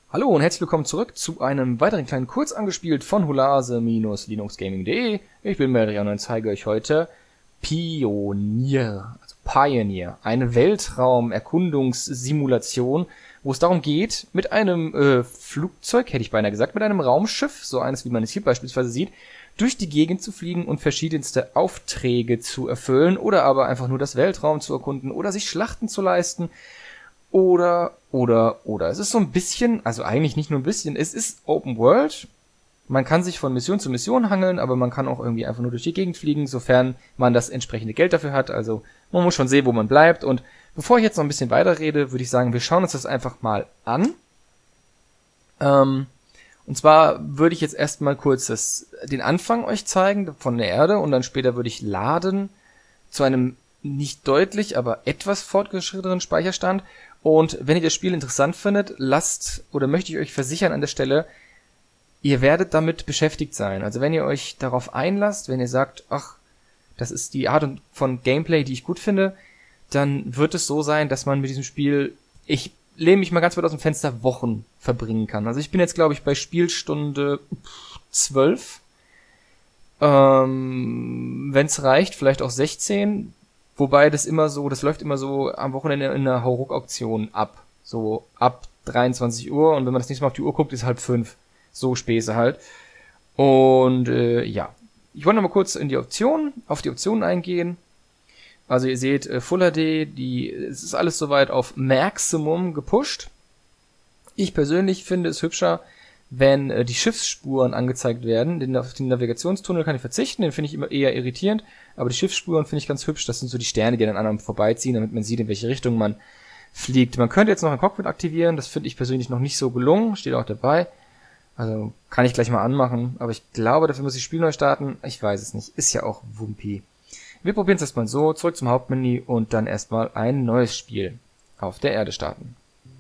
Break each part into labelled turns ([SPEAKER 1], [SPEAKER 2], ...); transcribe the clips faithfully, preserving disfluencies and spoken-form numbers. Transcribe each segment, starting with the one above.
[SPEAKER 1] Hallo und herzlich willkommen zurück zu einem weiteren kleinen Kurz angespielt von hulase-linuxgaming punkt de. Ich bin Merian und zeige euch heute Pionier, also Pioneer, eine Weltraum-Erkundungssimulation, wo es darum geht, mit einem äh, Flugzeug, hätte ich beinahe gesagt, mit einem Raumschiff, so eines, wie man es hier beispielsweise sieht, durch die Gegend zu fliegen und verschiedenste Aufträge zu erfüllen oder aber einfach nur das Weltraum zu erkunden oder sich Schlachten zu leisten. Oder, oder, oder. Es ist so ein bisschen, also eigentlich nicht nur ein bisschen, es ist Open World. Man kann sich von Mission zu Mission hangeln, aber man kann auch irgendwie einfach nur durch die Gegend fliegen, sofern man das entsprechende Geld dafür hat. Also man muss schon sehen, wo man bleibt. Und bevor ich jetzt noch ein bisschen weiterrede, würde ich sagen, wir schauen uns das einfach mal an. Ähm, und zwar würde ich jetzt erstmal kurz das, den Anfang euch zeigen von der Erde und dann später würde ich laden zu einem nicht deutlich, aber etwas fortgeschrittenen Speicherstand. Und wenn ihr das Spiel interessant findet, lasst oder möchte ich euch versichern an der Stelle, ihr werdet damit beschäftigt sein. Also wenn ihr euch darauf einlasst, wenn ihr sagt, ach, das ist die Art von Gameplay, die ich gut finde, dann wird es so sein, dass man mit diesem Spiel, ich lehne mich mal ganz weit aus dem Fenster, Wochen verbringen kann. Also ich bin jetzt, glaube ich, bei Spielstunde zwölf. Ähm, wenn es reicht, vielleicht auch sechzehn. Wobei das immer so, das läuft immer so am Wochenende in einer Hauruck-Auktion ab. So ab dreiundzwanzig Uhr und wenn man das nächste Mal auf die Uhr guckt, ist halb fünf. So Späße halt. Und äh, ja, ich wollte noch mal kurz in die Optionen, auf die Optionen eingehen. Also ihr seht äh, Full H D, die, es ist alles soweit auf Maximum gepusht. Ich persönlich finde es hübscher, wenn äh, die Schiffsspuren angezeigt werden. Den, auf den Navigationstunnel kann ich verzichten, den finde ich immer eher irritierend. Aber die Schiffsspuren finde ich ganz hübsch. Das sind so die Sterne, die an anderen vorbeiziehen, damit man sieht, in welche Richtung man fliegt. Man könnte jetzt noch ein Cockpit aktivieren. Das finde ich persönlich noch nicht so gelungen. Steht auch dabei. Also kann ich gleich mal anmachen. Aber ich glaube, dafür muss ich das Spiel neu starten. Ich weiß es nicht. Ist ja auch Wumpi. Wir probieren es erstmal so. Zurück zum Hauptmenü und dann erstmal ein neues Spiel auf der Erde starten.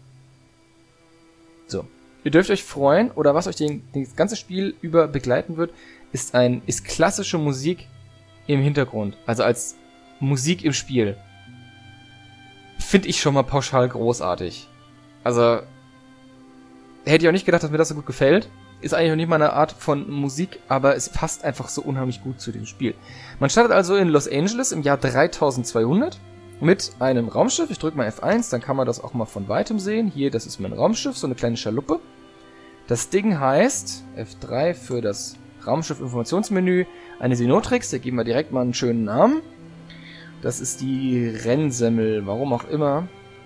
[SPEAKER 1] So. Ihr dürft euch freuen, oder was euch den, das ganze Spiel über begleiten wird, ist ein, ist klassische Musik im Hintergrund. Also als Musik im Spiel. Finde ich schon mal pauschal großartig. Also, hätte ich auch nicht gedacht, dass mir das so gut gefällt. Ist eigentlich noch nicht meine Art von Musik, aber es passt einfach so unheimlich gut zu dem Spiel. Man startet also in Los Angeles im Jahr dreitausendzweihundert mit einem Raumschiff. Ich drücke mal F eins, dann kann man das auch mal von weitem sehen. Hier, das ist mein Raumschiff, so eine kleine Schaluppe. Das Ding heißt F drei für das Raumschiff-Informationsmenü, eine Sinotrix, da geben wir direkt mal einen schönen Namen. Das ist die Rennsemmel, warum auch immer.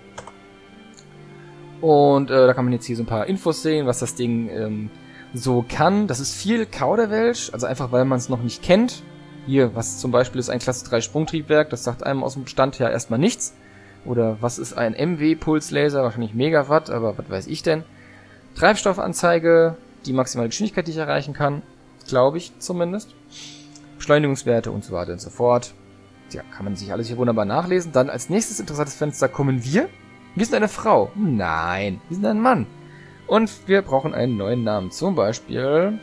[SPEAKER 1] Und äh, da kann man jetzt hier so ein paar Infos sehen, was das Ding ähm, so kann. Das ist viel Kauderwelsch, also einfach weil man es noch nicht kennt. Hier, was zum Beispiel ist ein Klasse drei Sprungtriebwerk, das sagt einem aus dem Stand her erstmal nichts. Oder was ist ein M W-Pulslaser, wahrscheinlich Megawatt, aber was weiß ich denn. Treibstoffanzeige, die maximale Geschwindigkeit, die ich erreichen kann, glaube ich zumindest. Beschleunigungswerte und so weiter und so fort. Ja, kann man sich alles hier wunderbar nachlesen. Dann als nächstes interessantes Fenster kommen wir. Wir sind eine Frau. Nein, wir sind ein Mann. Und wir brauchen einen neuen Namen. Zum Beispiel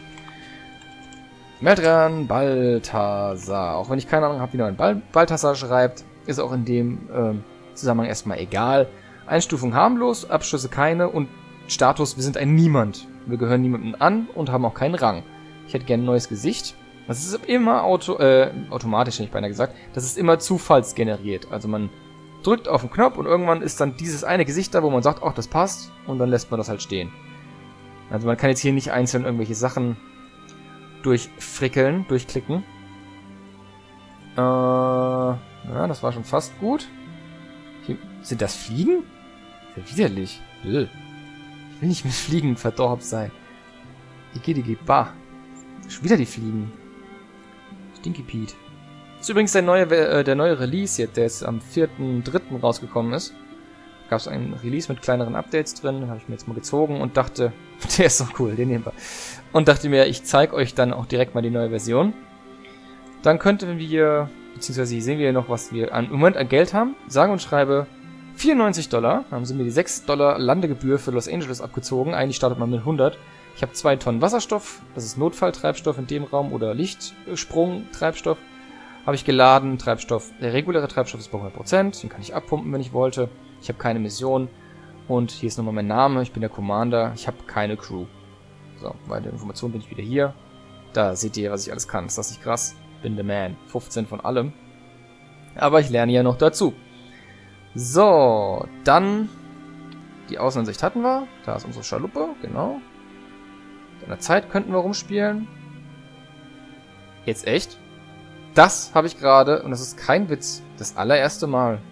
[SPEAKER 1] Merian Balthasar. Auch wenn ich keine Ahnung habe, wie man Bal Balthasar schreibt, ist auch in dem ähm, Zusammenhang erstmal egal. Einstufung harmlos, Abschlüsse keine und Status, wir sind ein Niemand. Wir gehören niemandem an und haben auch keinen Rang. Ich hätte gerne ein neues Gesicht. Das ist immer auto, äh, automatisch, hätte ich beinahe gesagt. Das ist immer zufallsgeneriert. Also man drückt auf den Knopf und irgendwann ist dann dieses eine Gesicht da, wo man sagt, ach, das passt. Und dann lässt man das halt stehen. Also man kann jetzt hier nicht einzeln irgendwelche Sachen durchfrickeln, durchklicken. Äh, ja, das war schon fast gut. Hier, sind das Fliegen? Sehr widerlich. Bäh. Ich will nicht mit Fliegen verdorben sein. Digi, digi, bah. Schon wieder die Fliegen. Stinky Pete. Das ist übrigens der neue, äh, der neue Release jetzt, der jetzt am vierten dritten rausgekommen ist. Gab es einen Release mit kleineren Updates drin, habe ich mir jetzt mal gezogen und dachte, der ist doch cool, den nehmen wir. Und dachte mir, ich zeige euch dann auch direkt mal die neue Version. Dann könnten wir, beziehungsweise hier sehen wir noch, was wir an, im Moment an Geld haben. Sage und schreibe vierundneunzig Dollar. Dann haben sie mir die sechs Dollar Landegebühr für Los Angeles abgezogen. Eigentlich startet man mit hundert. Ich habe zwei Tonnen Wasserstoff. Das ist Notfalltreibstoff in dem Raum oder Lichtsprungtreibstoff. Habe ich geladen. Treibstoff, der reguläre Treibstoff ist bei hundert Prozent. Den kann ich abpumpen, wenn ich wollte. Ich habe keine Mission. Und hier ist nochmal mein Name. Ich bin der Commander. Ich habe keine Crew. So, weitere Informationen bin ich wieder hier. Da seht ihr, was ich alles kann. Ist das nicht krass? Bin the man. fünfzehn von allem. Aber ich lerne ja noch dazu. So, dann die Außenansicht hatten wir. Da ist unsere Schaluppe, genau. In der Zeit könnten wir rumspielen. Jetzt echt? Das habe ich gerade, und das ist kein Witz, das allererste Mal.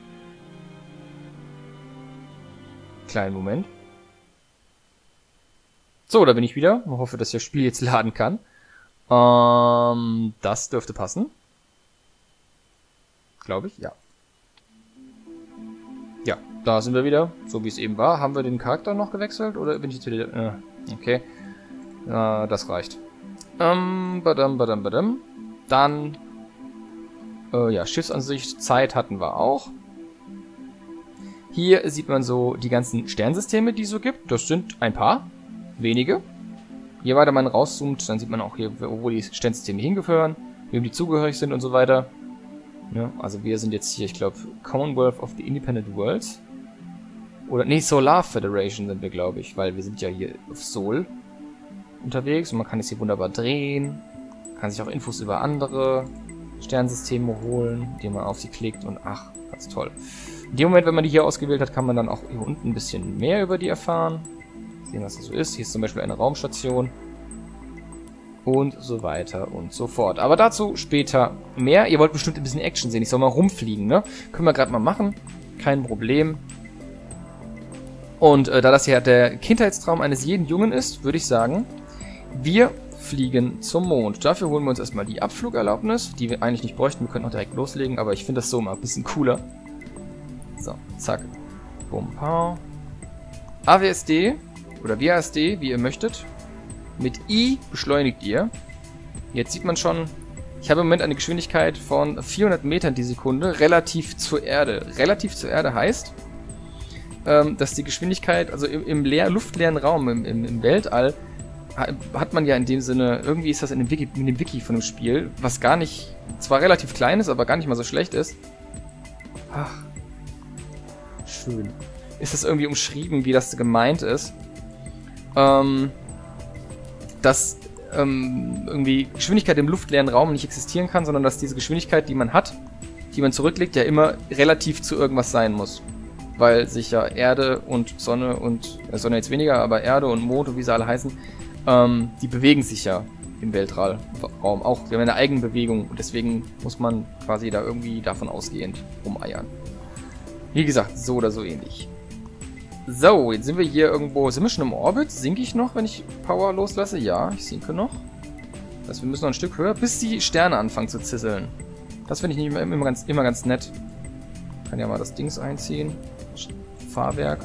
[SPEAKER 1] Kleinen Moment. So, da bin ich wieder. Ich hoffe, dass ich das Spiel jetzt laden kann. Ähm, das dürfte passen. Glaube ich, ja. Ja, da sind wir wieder. So wie es eben war. Haben wir den Charakter noch gewechselt? Oder bin ich jetzt wieder... Äh, okay. Äh, das reicht. Ähm, badam, badam, badam. Dann... Äh, ja, Schiffsansicht, Zeit hatten wir auch. Hier sieht man so die ganzen Sternsysteme, die es so gibt. Das sind ein paar. Wenige. Je weiter man rauszoomt, dann sieht man auch hier, wo die Sternsysteme hingehören, wem die zugehörig sind und so weiter. Ja, also wir sind jetzt hier, ich glaube, Commonwealth of the Independent Worlds. Oder, nee, Solar Federation sind wir, glaube ich, weil wir sind ja hier auf Sol unterwegs und man kann es hier wunderbar drehen. Kann sich auch Infos über andere Sternsysteme holen, indem man auf sie klickt und ach, ganz toll. In dem Moment, wenn man die hier ausgewählt hat, kann man dann auch hier unten ein bisschen mehr über die erfahren. Sehen, was das so ist. Hier ist zum Beispiel eine Raumstation. Und so weiter und so fort. Aber dazu später mehr. Ihr wollt bestimmt ein bisschen Action sehen. Ich soll mal rumfliegen, ne? Können wir gerade mal machen. Kein Problem. Und äh, da das hier der Kindheitstraum eines jeden Jungen ist, würde ich sagen, wir fliegen zum Mond. Dafür holen wir uns erstmal die Abflugerlaubnis, die wir eigentlich nicht bräuchten. Wir könnten auch direkt loslegen, aber ich finde das so mal ein bisschen cooler. So, zack. Bum, pau. A W S D oder W A S D, wie ihr möchtet. Mit I beschleunigt ihr. Jetzt sieht man schon, ich habe im Moment eine Geschwindigkeit von vierhundert Metern die Sekunde, relativ zur Erde. Relativ zur Erde heißt, ähm, dass die Geschwindigkeit, also im, im leer, luftleeren Raum, im, im, im Weltall, hat man ja in dem Sinne, irgendwie ist das in dem Wiki, in dem Wiki von dem Spiel, was gar nicht, zwar relativ klein ist, aber gar nicht mal so schlecht ist. Ach, schön. Ist das irgendwie umschrieben, wie das gemeint ist. Ähm, dass ähm, irgendwie Geschwindigkeit im luftleeren Raum nicht existieren kann, sondern dass diese Geschwindigkeit, die man hat, die man zurücklegt, ja immer relativ zu irgendwas sein muss. Weil sich ja Erde und Sonne und, äh, Sonne jetzt weniger, aber Erde und Mond und wie sie alle heißen, ähm, die bewegen sich ja im Weltraum auch. Die haben eine eigene Bewegung und deswegen muss man quasi da irgendwie davon ausgehend rumeiern. Wie gesagt, so oder so ähnlich. So, jetzt sind wir hier irgendwo. Sind wir schon im Orbit? Sinke ich noch, wenn ich Power loslasse? Ja, ich sinke noch. Das heißt, wir müssen noch ein Stück höher, bis die Sterne anfangen zu zisseln. Das finde ich nicht immer, immer, ganz, immer ganz nett. Ich kann ja mal das Dings einziehen. Fahrwerk.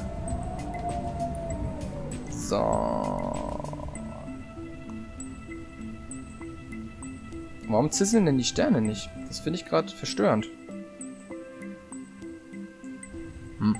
[SPEAKER 1] So. Warum zisseln denn die Sterne nicht? Das finde ich gerade verstörend. Hm.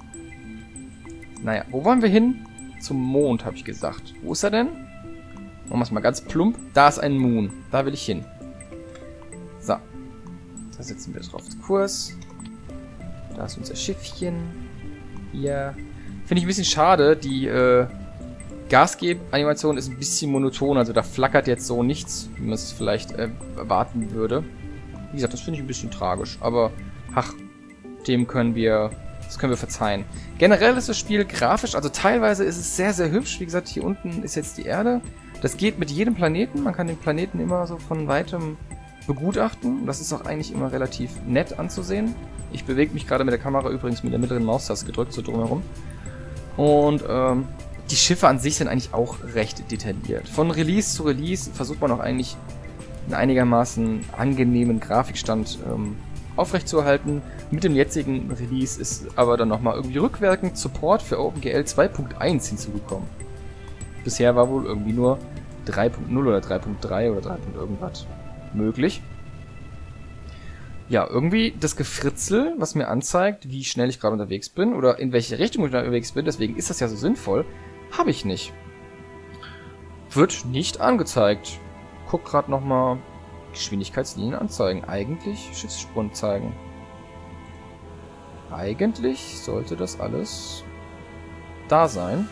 [SPEAKER 1] Naja, wo wollen wir hin? Zum Mond, habe ich gesagt. Wo ist er denn? Machen wir es mal ganz plump. Da ist ein Moon. Da will ich hin. So. Da setzen wir drauf Kurs. Da ist unser Schiffchen. Hier. Finde ich ein bisschen schade. Die äh, Gasgeb-Animation ist ein bisschen monoton. Also da flackert jetzt so nichts, wie man es vielleicht äh, erwarten würde. Wie gesagt, das finde ich ein bisschen tragisch. Aber, ach, dem können wir... Das können wir verzeihen. Generell ist das Spiel grafisch, also teilweise ist es sehr, sehr hübsch. Wie gesagt, hier unten ist jetzt die Erde. Das geht mit jedem Planeten. Man kann den Planeten immer so von weitem begutachten. Das ist auch eigentlich immer relativ nett anzusehen. Ich bewege mich gerade mit der Kamera übrigens mit der mittleren Maustaste gedrückt, so drumherum. Und ähm, die Schiffe an sich sind eigentlich auch recht detailliert. Von Release zu Release versucht man auch eigentlich einen einigermaßen angenehmen Grafikstand ähm, aufrechtzuerhalten. Mit dem jetzigen Release ist aber dann nochmal irgendwie rückwirkend Support für OpenGL zwei Punkt eins hinzugekommen. Bisher war wohl irgendwie nur drei Punkt null oder drei Punkt drei oder drei. irgendwas möglich. Ja, irgendwie das Gefritzel, was mir anzeigt, wie schnell ich gerade unterwegs bin oder in welche Richtung ich unterwegs bin, deswegen ist das ja so sinnvoll, habe ich nicht. Wird nicht angezeigt. Guck gerade nochmal. Geschwindigkeitslinien anzeigen. Eigentlich Schiffssprung zeigen. Eigentlich sollte das alles da sein.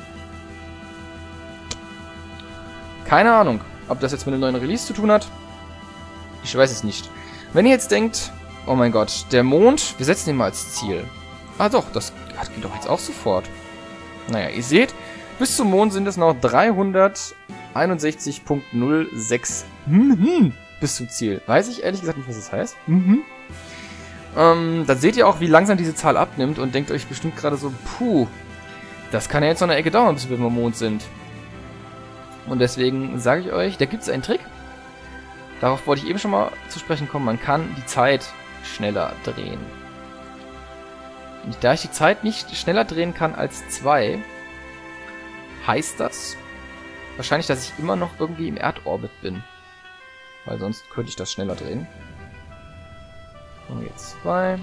[SPEAKER 1] Keine Ahnung, ob das jetzt mit dem neuen Release zu tun hat. Ich weiß es nicht. Wenn ihr jetzt denkt, oh mein Gott, der Mond, wir setzen ihn mal als Ziel. Ah doch, das geht doch jetzt auch sofort. Naja, ihr seht, bis zum Mond sind es noch dreihunderteinundsechzig Komma null sechs mhm. bis zum Ziel. Weiß ich ehrlich gesagt nicht, was das heißt. Mhm. Ähm, dann seht ihr auch, wie langsam diese Zahl abnimmt und denkt euch bestimmt gerade so, puh, das kann ja jetzt noch eine Ecke dauern, bis wir beim Mond sind. Und deswegen sage ich euch, da gibt es einen Trick. Darauf wollte ich eben schon mal zu sprechen kommen. Man kann die Zeit schneller drehen. Und da ich die Zeit nicht schneller drehen kann als zwei, heißt das wahrscheinlich, dass ich immer noch irgendwie im Erdorbit bin. Weil sonst könnte ich das schneller drehen. Und jetzt zwei.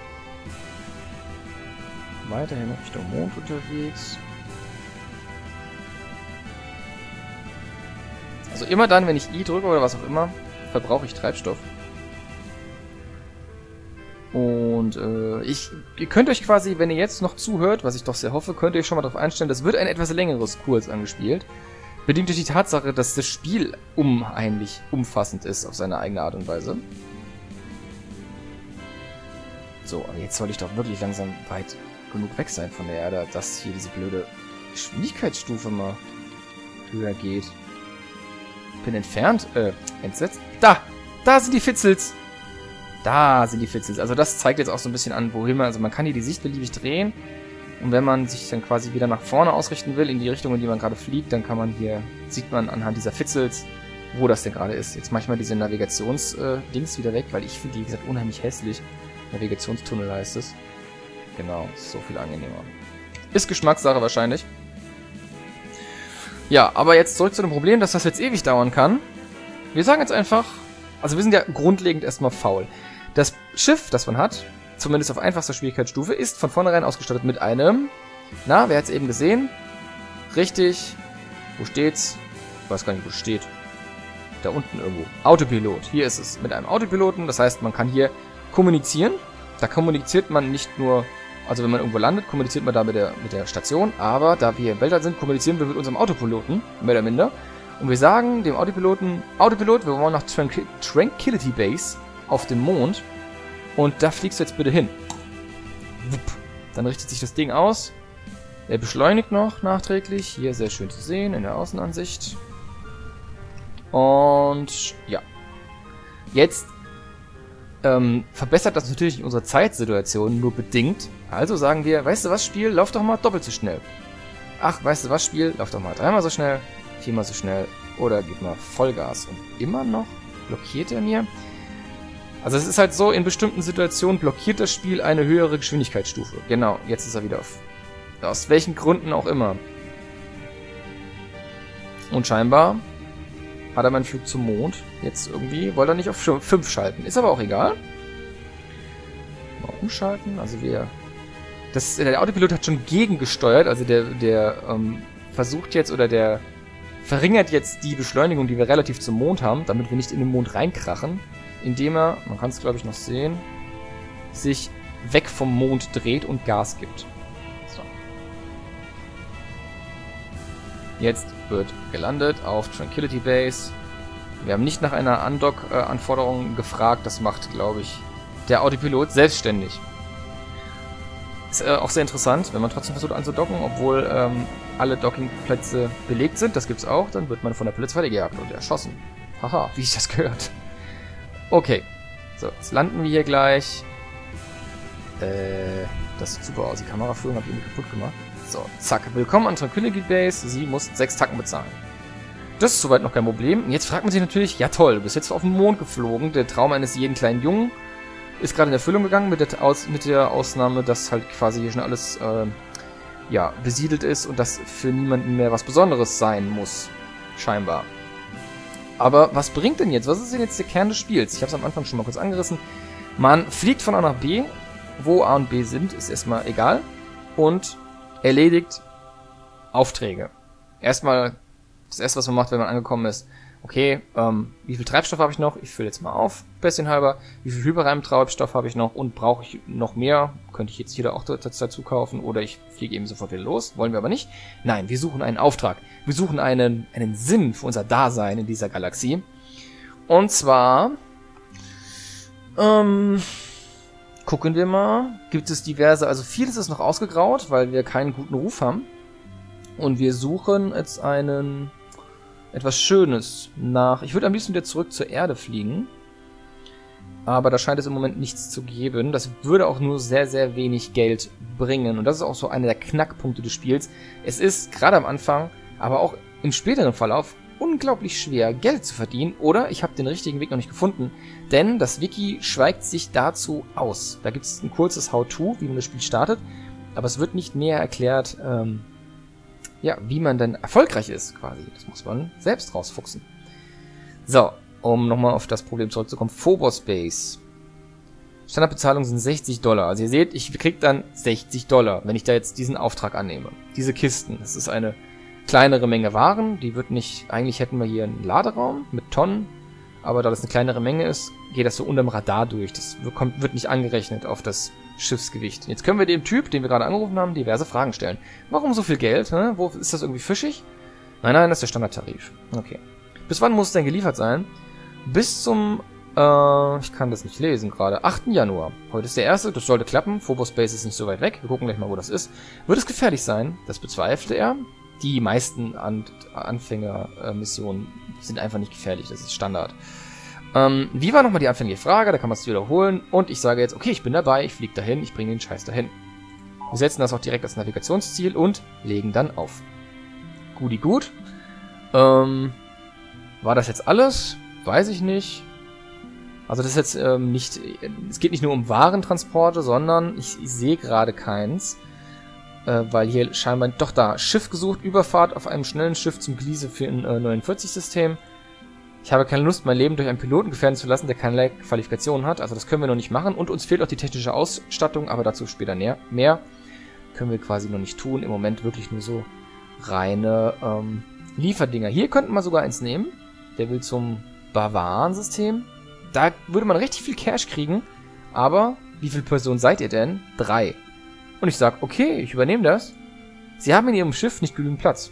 [SPEAKER 1] Weiterhin noch Richtung Mond unterwegs. Also immer dann, wenn ich I drücke oder was auch immer, verbrauche ich Treibstoff. Und äh, ich, ihr könnt euch quasi, wenn ihr jetzt noch zuhört, was ich doch sehr hoffe, könnt ihr euch schon mal darauf einstellen, das wird ein etwas längeres Kurs angespielt. Bedingt durch die Tatsache, dass das Spiel unheimlich umfassend ist auf seine eigene Art und Weise. So, aber jetzt soll ich doch wirklich langsam weit genug weg sein von der Erde, dass hier diese blöde Geschwindigkeitsstufe mal höher geht. Bin entfernt, äh, entsetzt. Da! Da sind die Fitzels! Da sind die Fitzels. Also das zeigt jetzt auch so ein bisschen an, wohin man, also man kann hier die Sicht beliebig drehen. Und wenn man sich dann quasi wieder nach vorne ausrichten will, in die Richtung, in die man gerade fliegt, dann kann man hier, sieht man anhand dieser Fitzels, wo das denn gerade ist. Jetzt manchmal diese Navigations-Dings äh, wieder weg, weil ich finde die, wie gesagt, unheimlich hässlich. Navigationstunnel heißt es. Genau, ist so viel angenehmer. Ist Geschmackssache wahrscheinlich. Ja, aber jetzt zurück zu dem Problem, dass das jetzt ewig dauern kann. Wir sagen jetzt einfach, also wir sind ja grundlegend erstmal faul. Das Schiff, das man hat, zumindest auf einfachster Schwierigkeitsstufe, ist von vornherein ausgestattet mit einem, na, wer hat es eben gesehen? Richtig, wo steht's? Ich weiß gar nicht, wo es steht. Da unten irgendwo. Autopilot, hier ist es. Mit einem Autopiloten, das heißt, man kann hier kommunizieren. Da kommuniziert man nicht nur, also wenn man irgendwo landet, kommuniziert man da mit der, mit der Station, aber da wir im Weltall sind, kommunizieren wir mit unserem Autopiloten, mehr oder minder. Und wir sagen dem Autopiloten, Autopilot, wir wollen nach Tranqu Tranquility Base auf dem Mond und da fliegst du jetzt bitte hin. Wupp. Dann richtet sich das Ding aus. Er beschleunigt noch nachträglich. Hier sehr schön zu sehen in der Außenansicht. Und ja. Jetzt ähm, verbessert das natürlich unsere Zeitsituation nur bedingt. Also sagen wir, weißt du was, Spiel, lauf doch mal doppelt so schnell. Ach, weißt du was, Spiel, lauf doch mal dreimal so schnell, viermal so schnell oder gib mal Vollgas. Und immer noch blockiert er mir. Also es ist halt so, in bestimmten Situationen blockiert das Spiel eine höhere Geschwindigkeitsstufe. Genau, jetzt ist er wieder auf. Aus welchen Gründen auch immer. Und scheinbar hat er meinen Flug zum Mond. Jetzt irgendwie wollte er nicht auf fünf schalten. Ist aber auch egal. Mal umschalten. Also wir... Das, der Autopilot hat schon gegengesteuert. Also der, der ähm, versucht jetzt oder der verringert jetzt die Beschleunigung, die wir relativ zum Mond haben, damit wir nicht in den Mond reinkrachen. Indem er, man kann es glaube ich noch sehen, sich weg vom Mond dreht und Gas gibt. So. Jetzt wird gelandet auf Tranquility Base. Wir haben nicht nach einer Undock-Anforderung gefragt. Das macht, glaube ich, der Autopilot selbstständig. Ist äh, auch sehr interessant, wenn man trotzdem versucht anzudocken, obwohl ähm, alle Dockingplätze belegt sind. Das gibt's auch. Dann wird man von der Polizei weitergejagt und erschossen. Haha, wie ich das gehört. Okay. So, jetzt landen wir hier gleich. Äh, das sieht super aus. Die Kameraführung habe ich irgendwie kaputt gemacht. So, zack. Willkommen an Tranquility Base. Sie muss sechs Tacken bezahlen. Das ist soweit noch kein Problem. Und jetzt fragt man sich natürlich, ja toll, du bist jetzt auf den Mond geflogen. Der Traum eines jeden kleinen Jungen ist gerade in Erfüllung gegangen mit der, Aus mit der Ausnahme, dass halt quasi hier schon alles äh, ja, besiedelt ist und das für niemanden mehr was Besonderes sein muss. Scheinbar. Aber was bringt denn jetzt? Was ist denn jetzt der Kern des Spiels? Ich habe es am Anfang schon mal kurz angerissen. Man fliegt von A nach B. Wo A und B sind, ist erstmal egal. Und erledigt Aufträge. Erstmal, das erste, was man macht, wenn man angekommen ist, okay, ähm, wie viel Treibstoff habe ich noch? Ich fülle jetzt mal auf, bisschen halber. Wie viel Hyperreim-Treibstoff habe ich noch? Und brauche ich noch mehr? Könnte ich jetzt hier auch dazu kaufen? Oder ich fliege eben sofort wieder los? Wollen wir aber nicht. Nein, wir suchen einen Auftrag. Wir suchen einen, einen Sinn für unser Dasein in dieser Galaxie. Und zwar, ähm, gucken wir mal. Gibt es diverse, also vieles ist noch ausgegraut, weil wir keinen guten Ruf haben. Und wir suchen jetzt einen, etwas Schönes nach, ich würde am liebsten wieder zurück zur Erde fliegen. Aber da scheint es im Moment nichts zu geben. Das würde auch nur sehr, sehr wenig Geld bringen. Und das ist auch so einer der Knackpunkte des Spiels. Es ist gerade am Anfang, aber auch im späteren Verlauf unglaublich schwer, Geld zu verdienen. Oder ich habe den richtigen Weg noch nicht gefunden. Denn das Wiki schweigt sich dazu aus. Da gibt es ein kurzes How-To, wie man das Spiel startet. Aber es wird nicht näher erklärt, ähm, ja, wie man denn erfolgreich ist, quasi. Das muss man selbst rausfuchsen. So, um nochmal auf das Problem zurückzukommen. Phobos Base. Standardbezahlung sind sechzig Dollar. Also ihr seht, ich krieg dann sechzig Dollar, wenn ich da jetzt diesen Auftrag annehme. Diese Kisten, das ist eine kleinere Menge Waren. Die wird nicht, eigentlich hätten wir hier einen Laderaum mit Tonnen. Aber da das eine kleinere Menge ist, geht das so unterm Radar durch. Das kommt, wird nicht angerechnet auf das Schiffsgewicht. Jetzt können wir dem Typ, den wir gerade angerufen haben, diverse Fragen stellen. Warum so viel Geld? Hä? Wo, ist das irgendwie fischig? Nein, nein, das ist der Standardtarif. Okay. Bis wann muss es denn geliefert sein? Bis zum, äh, ich kann das nicht lesen gerade, achten Januar. Heute ist der erste, das sollte klappen. Phobos Base ist nicht so weit weg. Wir gucken gleich mal, wo das ist. Wird es gefährlich sein? Das bezweifelte er. Die meisten An Anfänger-Missionen sind einfach nicht gefährlich. Das ist Standard. Ähm, wie war nochmal die anfängliche Frage? Da kann man es wiederholen. Und ich sage jetzt, okay, ich bin dabei, ich fliege dahin, ich bringe den Scheiß dahin. Wir setzen das auch direkt als Navigationsziel und legen dann auf. Guti gut. Ähm, war das jetzt alles? Weiß ich nicht. Also das ist jetzt ähm, nicht, es geht nicht nur um Warentransporte, sondern ich, ich sehe gerade keins. Äh, weil hier scheinbar, doch da, Schiff gesucht, Überfahrt auf einem schnellen Schiff zum Gliese für ein äh, neunundvierzig-System. Ich habe keine Lust, mein Leben durch einen Piloten gefährden zu lassen, der keinerlei Qualifikationen hat. Also das können wir noch nicht machen. Und uns fehlt auch die technische Ausstattung, aber dazu später näher. Mehr können wir quasi noch nicht tun. Im Moment wirklich nur so reine ähm, Lieferdinger. Hier könnten wir sogar eins nehmen. Der will zum Bavaren-System. Da würde man richtig viel Cash kriegen. Aber wie viele Personen seid ihr denn? Drei. Und ich sage, okay, ich übernehme das. Sie haben in ihrem Schiff nicht genügend Platz.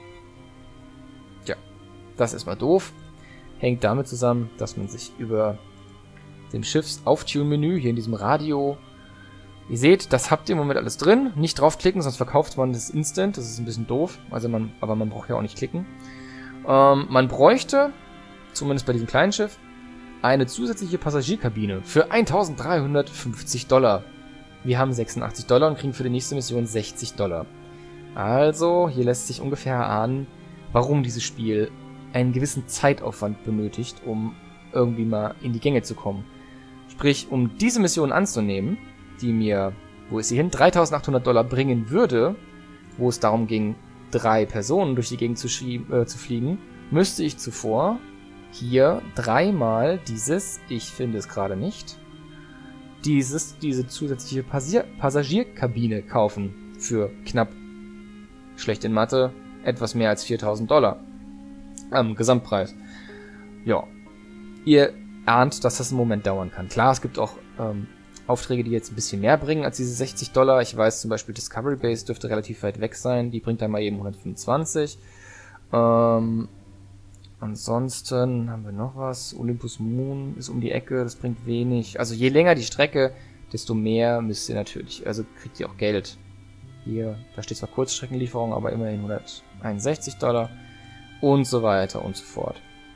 [SPEAKER 1] Tja, das ist mal doof. Hängt damit zusammen, dass man sich über dem Schiffs-Auftune-Menü hier in diesem Radio, ihr seht, das habt ihr im Moment alles drin. Nicht draufklicken, sonst verkauft man das instant. Das ist ein bisschen doof. Also man, aber man braucht ja auch nicht klicken. Ähm, man bräuchte, zumindest bei diesem kleinen Schiff, eine zusätzliche Passagierkabine für eintausenddreihundertfünfzig Dollar. Wir haben sechsundachtzig Dollar und kriegen für die nächste Mission sechzig Dollar. Also, hier lässt sich ungefähr erahnen, warum dieses Spiel einen gewissen Zeitaufwand benötigt, um irgendwie mal in die Gänge zu kommen. Sprich, um diese Mission anzunehmen, die mir, wo ist sie hin, dreitausendachthundert Dollar bringen würde, wo es darum ging, drei Personen durch die Gegend zu, äh, zu fliegen, müsste ich zuvor hier dreimal dieses, ich finde es gerade nicht, dieses, diese zusätzliche Passier Passagierkabine kaufen für knapp, schlecht in Mathe, etwas mehr als viertausend Dollar am Gesamtpreis. Ja, ihr ahnt, dass das einen Moment dauern kann. Klar, es gibt auch ähm, Aufträge, die jetzt ein bisschen mehr bringen als diese sechzig Dollar. Ich weiß zum Beispiel, Discovery Base dürfte relativ weit weg sein. Die bringt dann mal eben hundertfünfundzwanzig. Ähm, ansonsten haben wir noch was. Olympus Moon ist um die Ecke, das bringt wenig. Also je länger die Strecke, desto mehr müsst ihr natürlich, also kriegt ihr auch Geld. Hier, da steht zwar Kurzstreckenlieferung, aber immerhin hunderteinundsechzig Dollar. Und so weiter und so fort.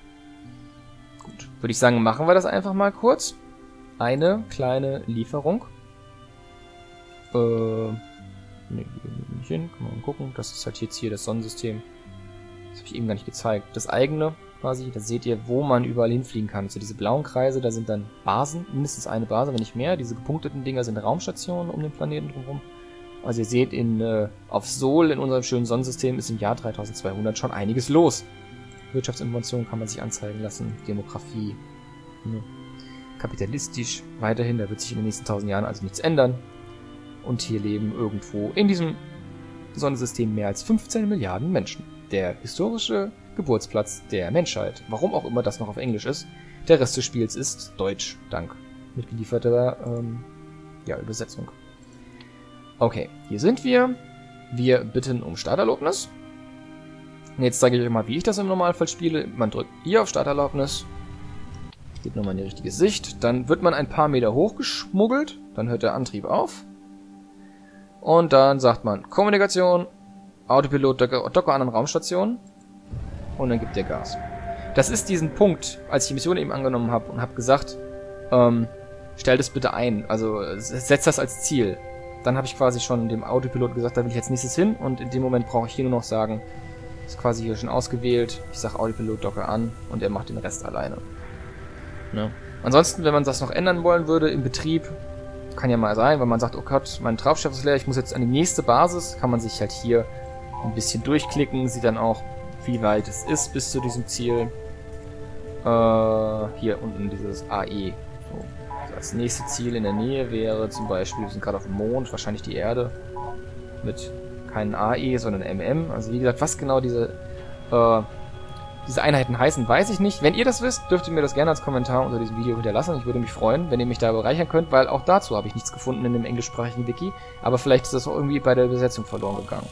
[SPEAKER 1] Gut, würde ich sagen, machen wir das einfach mal kurz. Eine kleine Lieferung. Äh, ne, hier nicht hin, kann man mal gucken. Das ist halt jetzt hier das Sonnensystem. Das habe ich eben gar nicht gezeigt. Das eigene quasi, da seht ihr, wo man überall hinfliegen kann. Also diese blauen Kreise, da sind dann Basen, mindestens eine Base, wenn nicht mehr. Diese gepunkteten Dinger sind Raumstationen um den Planeten drumherum. Also ihr seht, in, äh, auf Sol in unserem schönen Sonnensystem ist im Jahr dreitausendzweihundert schon einiges los. Wirtschaftsinformationen kann man sich anzeigen lassen, Demografie, ne? Kapitalistisch, weiterhin, da wird sich in den nächsten tausend Jahren also nichts ändern. Und hier leben irgendwo in diesem Sonnensystem mehr als fünfzehn Milliarden Menschen. Der historische Geburtsplatz der Menschheit. Warum auch immer das noch auf Englisch ist. Der Rest des Spiels ist Deutsch, dank mitgelieferter ähm, ja, Übersetzung. Okay, hier sind wir. Wir bitten um Starterlaubnis. Und jetzt zeige ich euch mal, wie ich das im Normalfall spiele. Man drückt hier auf Starterlaubnis. Geht nochmal in die richtige Sicht. Dann wird man ein paar Meter hochgeschmuggelt. Dann hört der Antrieb auf. Und dann sagt man Kommunikation, Autopilot, Docker, Docker an der Raumstation. Und dann gibt der Gas. Das ist diesen Punkt, als ich die Mission eben angenommen habe und habe gesagt, ähm, stell das bitte ein. Also setz das als Ziel. Dann habe ich quasi schon dem Autopilot gesagt, da will ich jetzt nächstes hin. Und in dem Moment brauche ich hier nur noch sagen, ist quasi hier schon ausgewählt. Ich sage Autopilot Docker an und er macht den Rest alleine. Ne? Ansonsten, wenn man das noch ändern wollen würde im Betrieb, kann ja mal sein, wenn man sagt, oh Gott, mein Treibstoff ist leer, ich muss jetzt an die nächste Basis, kann man sich halt hier ein bisschen durchklicken, sieht dann auch, wie weit es ist bis zu diesem Ziel. Äh, hier unten dieses A E. So. Also als nächstes Ziel in der Nähe wäre zum Beispiel, wir sind gerade auf dem Mond, wahrscheinlich die Erde, mit keinen A E, sondern M M. Also wie gesagt, was genau diese, äh, diese Einheiten heißen, weiß ich nicht. Wenn ihr das wisst, dürft ihr mir das gerne als Kommentar unter diesem Video hinterlassen. Ich würde mich freuen, wenn ihr mich da bereichern könnt, weil auch dazu habe ich nichts gefunden in dem englischsprachigen Wiki. Aber vielleicht ist das auch irgendwie bei der Übersetzung verloren gegangen.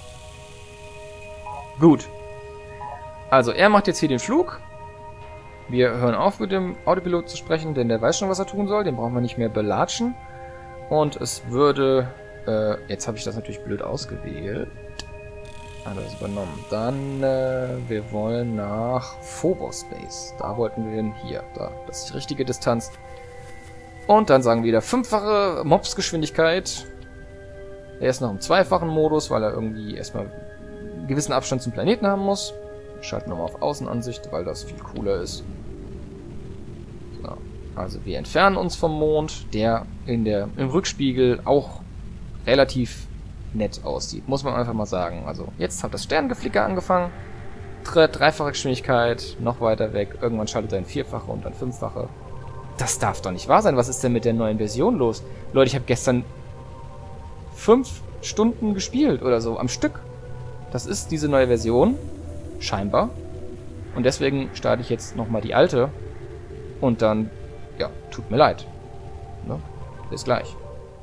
[SPEAKER 1] Gut. Also, er macht jetzt hier den Flug. Wir hören auf, mit dem Autopilot zu sprechen, denn der weiß schon, was er tun soll. Den brauchen wir nicht mehr belatschen. Und es würde... Äh, jetzt habe ich das natürlich blöd ausgewählt. Alles übernommen. Dann, äh, wir wollen nach Phobos Base. Da wollten wir hin. Hier, da. Das ist die richtige Distanz. Und dann sagen wir wieder fünffache Mobs-Geschwindigkeit. Er ist noch im zweifachen Modus, weil er irgendwie erstmal einen gewissen Abstand zum Planeten haben muss. Wir schalten nochmal auf Außenansicht, weil das viel cooler ist. So. Also wir entfernen uns vom Mond, der in der, im Rückspiegel auch relativ nett aussieht, muss man einfach mal sagen. Also jetzt hat das Sternengeflicker angefangen, Dre dreifache Geschwindigkeit, noch weiter weg, irgendwann schaltet er in vierfache und dann fünffache. Das darf doch nicht wahr sein, was ist denn mit der neuen Version los? Leute, ich habe gestern fünf Stunden gespielt oder so, am Stück. Das ist diese neue Version, scheinbar. Und deswegen starte ich jetzt nochmal die alte und dann, ja, tut mir leid. Ne? Bis gleich.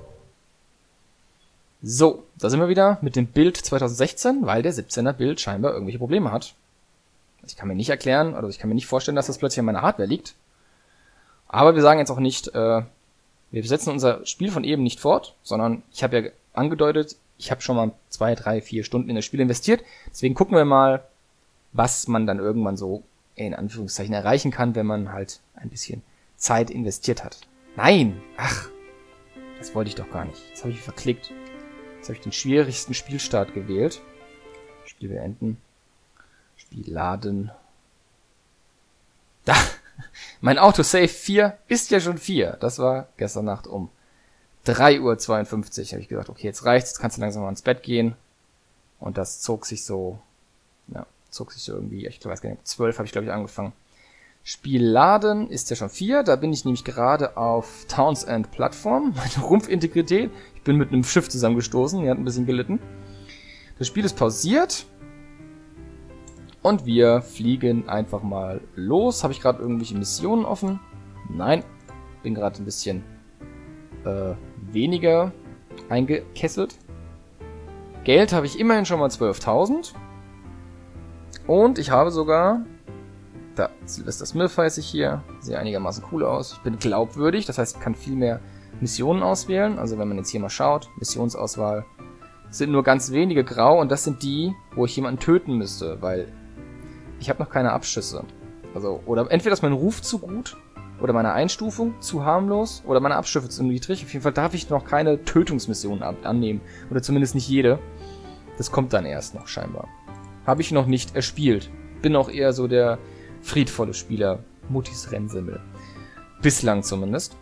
[SPEAKER 1] So, da sind wir wieder mit dem Bild zwanzig sechzehn, weil der siebzehner Bild scheinbar irgendwelche Probleme hat. Ich kann mir nicht erklären, also ich kann mir nicht vorstellen, dass das plötzlich an meiner Hardware liegt. Aber wir sagen jetzt auch nicht, äh, wir setzen unser Spiel von eben nicht fort, sondern ich habe ja angedeutet, ich habe schon mal zwei, drei, vier Stunden in das Spiel investiert. Deswegen gucken wir mal, was man dann irgendwann so in Anführungszeichen erreichen kann, wenn man halt ein bisschen Zeit investiert hat. Nein! Ach, das wollte ich doch gar nicht. Jetzt habe ich verklickt. Jetzt habe ich den schwierigsten Spielstart gewählt. Spiel beenden. Spiel laden. Da! Mein Autosave vier ist ja schon vier. Das war gestern Nacht um drei Uhr zweiundfünfzig. Habe ich gesagt, okay, jetzt reicht's. Jetzt kannst du langsam mal ins Bett gehen. Und das zog sich so, ja, zog sich so irgendwie, ich weiß gar nicht, zwölf habe ich glaube ich angefangen. Spiel laden ist ja schon vier. Da bin ich nämlich gerade auf Townsend Plattform. Meine Rumpfintegrität. Ich bin mit einem Schiff zusammengestoßen. Die hat ein bisschen gelitten. Das Spiel ist pausiert. Und wir fliegen einfach mal los. Habe ich gerade irgendwelche Missionen offen? Nein. Bin gerade ein bisschen äh, weniger eingekesselt. Geld habe ich immerhin schon mal zwölftausend. Und ich habe sogar... Da, Sylvester Smith heiße ich hier. Sehe einigermaßen cool aus. Ich bin glaubwürdig, das heißt, ich kann viel mehr Missionen auswählen. Also wenn man jetzt hier mal schaut, Missionsauswahl, sind nur ganz wenige grau und das sind die, wo ich jemanden töten müsste, weil ich habe noch keine Abschüsse. Also, oder entweder ist mein Ruf zu gut, oder meine Einstufung zu harmlos, oder meine Abschüsse zu niedrig. Auf jeden Fall darf ich noch keine Tötungsmissionen annehmen. Oder zumindest nicht jede. Das kommt dann erst noch scheinbar. Habe ich noch nicht erspielt. Bin auch eher so der friedvolle Spieler, Muttis Rennsimmel. Bislang zumindest.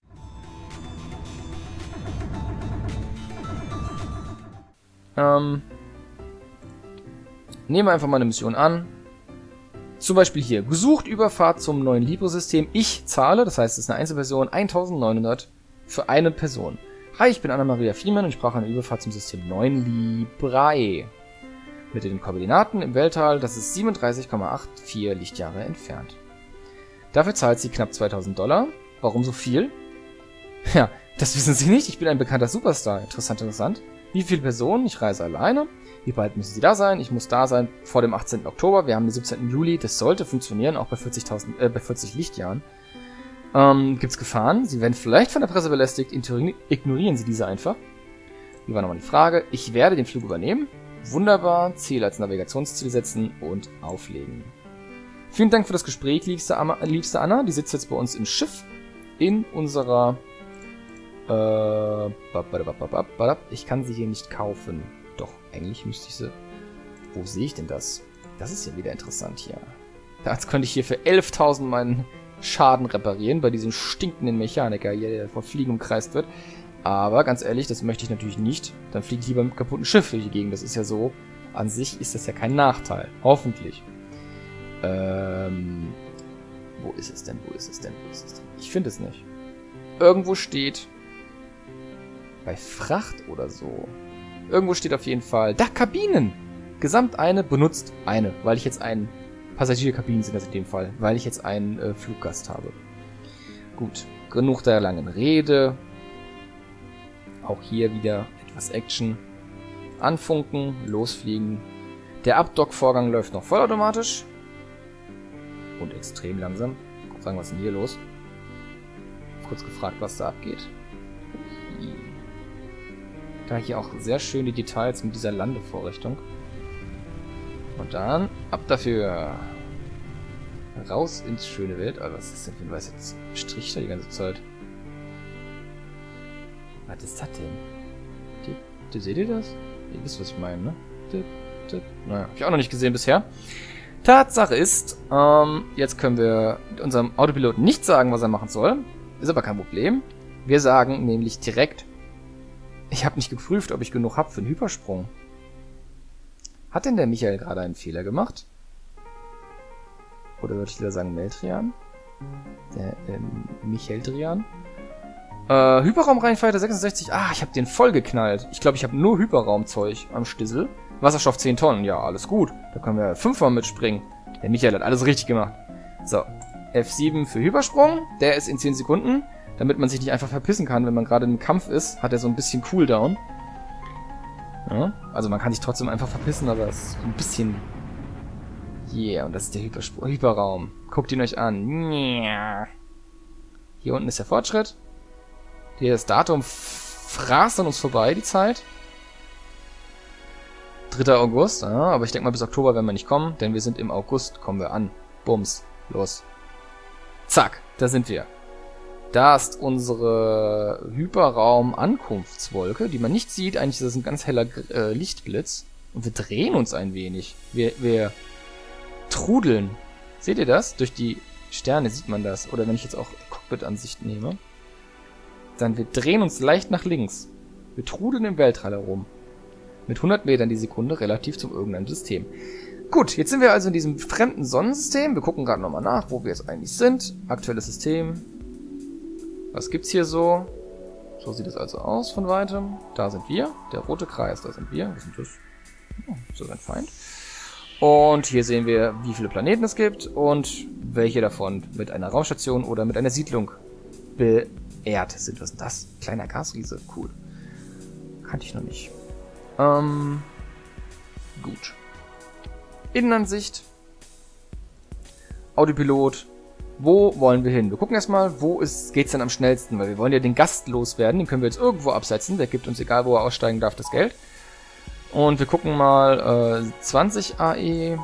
[SPEAKER 1] Ähm, nehmen wir einfach mal eine Mission an. Zum Beispiel hier, gesucht Überfahrt zum neuen Libro-System. Ich zahle, das heißt, es ist eine Einzelperson, eintausendneunhundert für eine Person. Hi, ich bin Anna-Maria Fiemann und ich brauche eine Überfahrt zum System neun Librae. Mit den Koordinaten im Weltall, das ist siebenunddreißig Komma vierundachtzig Lichtjahre entfernt. Dafür zahlt sie knapp zweitausend Dollar. Warum so viel? Ja, das wissen Sie nicht. Ich bin ein bekannter Superstar. Interessant, interessant. Wie viele Personen? Ich reise alleine. Wie bald müssen Sie da sein? Ich muss da sein vor dem achtzehnten Oktober. Wir haben den siebzehnten Juli. Das sollte funktionieren, auch bei vierzigtausend, äh, bei vierzig Lichtjahren. Ähm, gibt's Gefahren? Sie werden vielleicht von der Presse belästigt. Ignorieren Sie diese einfach. Hier war nochmal die Frage. Ich werde den Flug übernehmen. Wunderbar. Ziel als Navigationsziel setzen und auflegen. Vielen Dank für das Gespräch, liebste Anna. Die sitzt jetzt bei uns im Schiff in unserer... Äh, ich kann sie hier nicht kaufen. Doch, eigentlich müsste ich sie... Wo sehe ich denn das? Das ist ja wieder interessant hier. Jetzt könnte ich hier für elftausend meinen Schaden reparieren, bei diesem stinkenden Mechaniker hier, der von Fliegen umkreist wird. Aber ganz ehrlich, das möchte ich natürlich nicht. Dann fliege ich lieber mit einem kaputten Schiff durch die Gegend. Das ist ja so, an sich ist das ja kein Nachteil. Hoffentlich. Ähm, wo ist es denn? Wo ist es denn? Wo ist es denn? Ich finde es nicht. Irgendwo steht... Bei Fracht oder so. Irgendwo steht auf jeden Fall... Da, Kabinen! Gesamt eine, benutzt eine. Weil ich jetzt einen... Passagierkabinen sind das in dem Fall. Weil ich jetzt einen äh, Fluggast habe. Gut. Genug der langen Rede. Auch hier wieder etwas Action. Anfunken, losfliegen. Der Abdock-Vorgang läuft noch vollautomatisch. Und extrem langsam. Mal sagen, was ist denn hier los? Kurz gefragt, was da abgeht. Da hier auch sehr schöne Details mit dieser Landevorrichtung. Und dann ab dafür. Raus ins schöne Welt. Aber was ist denn für ein weißer Strich da die ganze Zeit? Was ist das denn? Die, die, seht ihr das? Ihr wisst, was ich meine, ne? Die, die, naja, hab ich auch noch nicht gesehen bisher. Tatsache ist, ähm, jetzt können wir unserem Autopiloten nicht sagen, was er machen soll. Ist aber kein Problem. Wir sagen nämlich direkt, ich habe nicht geprüft, ob ich genug habe für einen Hypersprung. Hat denn der Michael gerade einen Fehler gemacht? Oder würde ich lieber sagen Meltrian? Der ähm, Michaeldrian? Äh, Hyperraumreichweite sechsundsechzig. Ah, ich habe den voll geknallt. Ich glaube, ich habe nur Hyperraumzeug am Stissel. Wasserstoff zehn Tonnen. Ja, alles gut. Da können wir fünfmal mitspringen. Der Michael hat alles richtig gemacht. So. F sieben für Hypersprung. Der ist in zehn Sekunden. Damit man sich nicht einfach verpissen kann, wenn man gerade im Kampf ist, hat er so ein bisschen Cooldown. Ja, also man kann sich trotzdem einfach verpissen, aber es ist ein bisschen... Yeah, und das ist der Hyperspr- Hyperraum. Guckt ihn euch an. Hier unten ist der Fortschritt. Hier das Datum fraßt an uns vorbei, die Zeit. dritter August, ja, aber ich denke mal bis Oktober werden wir nicht kommen, denn wir sind im August, kommen wir an. Bums, los. Zack, da sind wir. Da ist unsere Hyperraum-Ankunftswolke, die man nicht sieht. Eigentlich ist das ein ganz heller äh, Lichtblitz. Und wir drehen uns ein wenig. Wir, wir trudeln. Seht ihr das? Durch die Sterne sieht man das. Oder wenn ich jetzt auch Cockpit-Ansicht nehme. Dann wir drehen uns leicht nach links. Wir trudeln im Weltall herum. Mit hundert Metern die Sekunde relativ zu irgendeinem System. Gut, jetzt sind wir also in diesem fremden Sonnensystem. Wir gucken gerade nochmal nach, wo wir jetzt eigentlich sind. Aktuelles System. Was gibt's hier so? So sieht es also aus von weitem. Da sind wir. Der rote Kreis, da sind wir. Was sind das? Oh, so ist ein Feind. Und hier sehen wir, wie viele Planeten es gibt und welche davon mit einer Raumstation oder mit einer Siedlung beehrt sind. Was ist denn das? Kleiner Gasriese. Cool. Kannte ich noch nicht. Ähm, gut. Innenansicht. Autopilot. Wo wollen wir hin? Wir gucken erstmal, wo ist, geht's denn am schnellsten, weil wir wollen ja den Gast loswerden, den können wir jetzt irgendwo absetzen, der gibt uns, egal wo er aussteigen darf, das Geld. Und wir gucken mal, äh, zwanzig A E,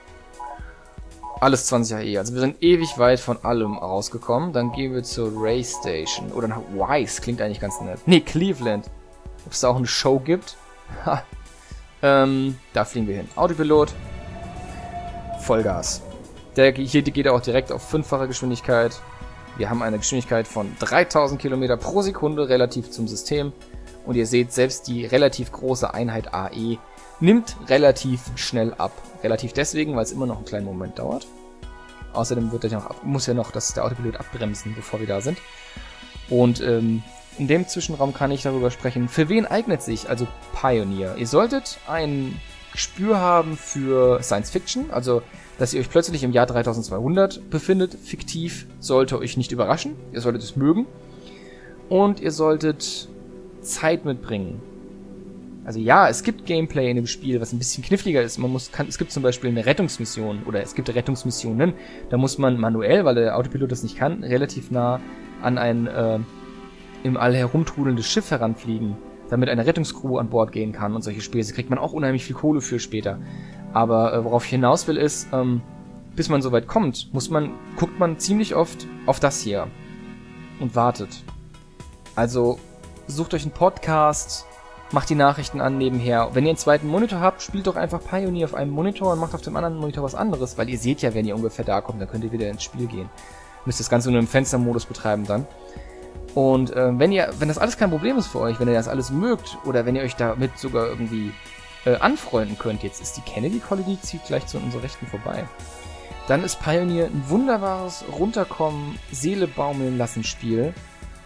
[SPEAKER 1] alles zwanzig A E, also wir sind ewig weit von allem rausgekommen, dann gehen wir zur Ray Station, oder nach Wise, klingt eigentlich ganz nett. Nee, Cleveland, ob es da auch eine Show gibt? Ha. Ähm, da fliegen wir hin. Autopilot, Vollgas. Der hier geht auch direkt auf fünffache Geschwindigkeit. Wir haben eine Geschwindigkeit von dreitausend Kilometer pro Sekunde relativ zum System. Und ihr seht, selbst die relativ große Einheit A E nimmt relativ schnell ab. Relativ deswegen, weil es immer noch einen kleinen Moment dauert. Außerdem wird ja noch ab, muss ja noch das, der Autopilot abbremsen, bevor wir da sind. Und ähm, in dem Zwischenraum kann ich darüber sprechen, für wen eignet sich also Pioneer. Ihr solltet einen Gespür haben für Science Fiction, also dass ihr euch plötzlich im Jahr dreitausendzweihundert befindet, fiktiv, sollte euch nicht überraschen. Ihr solltet es mögen. Und ihr solltet Zeit mitbringen. Also ja, es gibt Gameplay in dem Spiel, was ein bisschen kniffliger ist. Man muss, kann, es gibt zum Beispiel eine Rettungsmission oder es gibt Rettungsmissionen. Da muss man manuell, weil der Autopilot das nicht kann, relativ nah an ein äh, im All herumtrudelndes Schiff heranfliegen, damit eine Rettungscrew an Bord gehen kann und solche Späße. Kriegt man auch unheimlich viel Kohle für später. Aber äh, worauf ich hinaus will ist, ähm, bis man so weit kommt, muss man, guckt man ziemlich oft auf das hier und wartet. Also sucht euch einen Podcast, macht die Nachrichten an nebenher. Wenn ihr einen zweiten Monitor habt, spielt doch einfach Pioneer auf einem Monitor und macht auf dem anderen Monitor was anderes, weil ihr seht ja, wenn ihr ungefähr da kommt, dann könnt ihr wieder ins Spiel gehen. Müsst das Ganze nur im Fenstermodus betreiben dann. Und äh, wenn ihr, wenn das alles kein Problem ist für euch, wenn ihr das alles mögt oder wenn ihr euch damit sogar irgendwie äh, anfreunden könnt, jetzt ist die Kennedy Colony, zieht gleich zu unserer Rechten vorbei, dann ist Pioneer ein wunderbares Runterkommen, Seele baumeln lassen Spiel,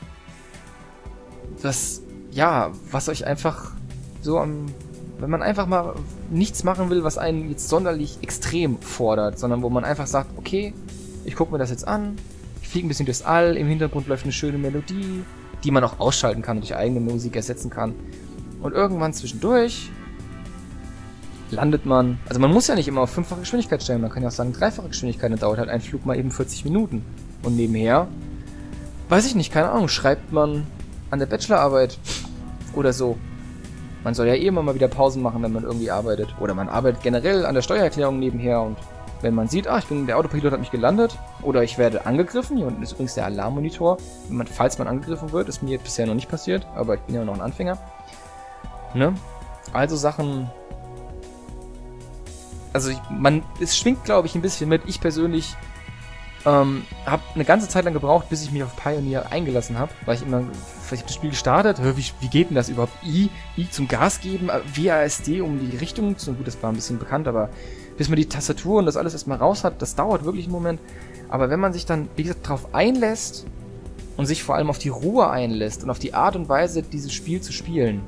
[SPEAKER 1] das, ja, was euch einfach so am, wenn man einfach mal nichts machen will, was einen jetzt sonderlich extrem fordert, sondern wo man einfach sagt, okay, ich gucke mir das jetzt an, ich fliege ein bisschen durchs All, im Hintergrund läuft eine schöne Melodie, die man auch ausschalten kann und durch eigene Musik ersetzen kann. Und irgendwann zwischendurch landet man, also man muss ja nicht immer auf fünffache Geschwindigkeit stellen, man kann ja auch sagen, dreifache Geschwindigkeit, dann dauert halt ein Flug mal eben vierzig Minuten. Und nebenher, weiß ich nicht, keine Ahnung, schreibt man an der Bachelorarbeit oder so. Man soll ja eh immer mal wieder Pausen machen, wenn man irgendwie arbeitet. Oder man arbeitet generell an der Steuererklärung nebenher und wenn man sieht, ah, ich bin, der Autopilot hat mich gelandet oder ich werde angegriffen, hier unten ist übrigens der Alarmmonitor, wenn man, falls man angegriffen wird, ist mir jetzt bisher noch nicht passiert, aber ich bin ja noch ein Anfänger. Ne? Also Sachen, also ich, man, es schwingt, glaube ich, ein bisschen mit. Ich persönlich ähm, habe eine ganze Zeit lang gebraucht, bis ich mich auf Pioneer eingelassen habe, weil ich immer, ich habe das Spiel gestartet, wie, wie geht denn das überhaupt? I, I zum Gas geben, W A S D, um die Richtung zu, gut, das war ein bisschen bekannt, aber bis man die Tastatur und das alles erstmal raus hat, das dauert wirklich einen Moment. Aber wenn man sich dann, wie gesagt, darauf einlässt und sich vor allem auf die Ruhe einlässt und auf die Art und Weise, dieses Spiel zu spielen,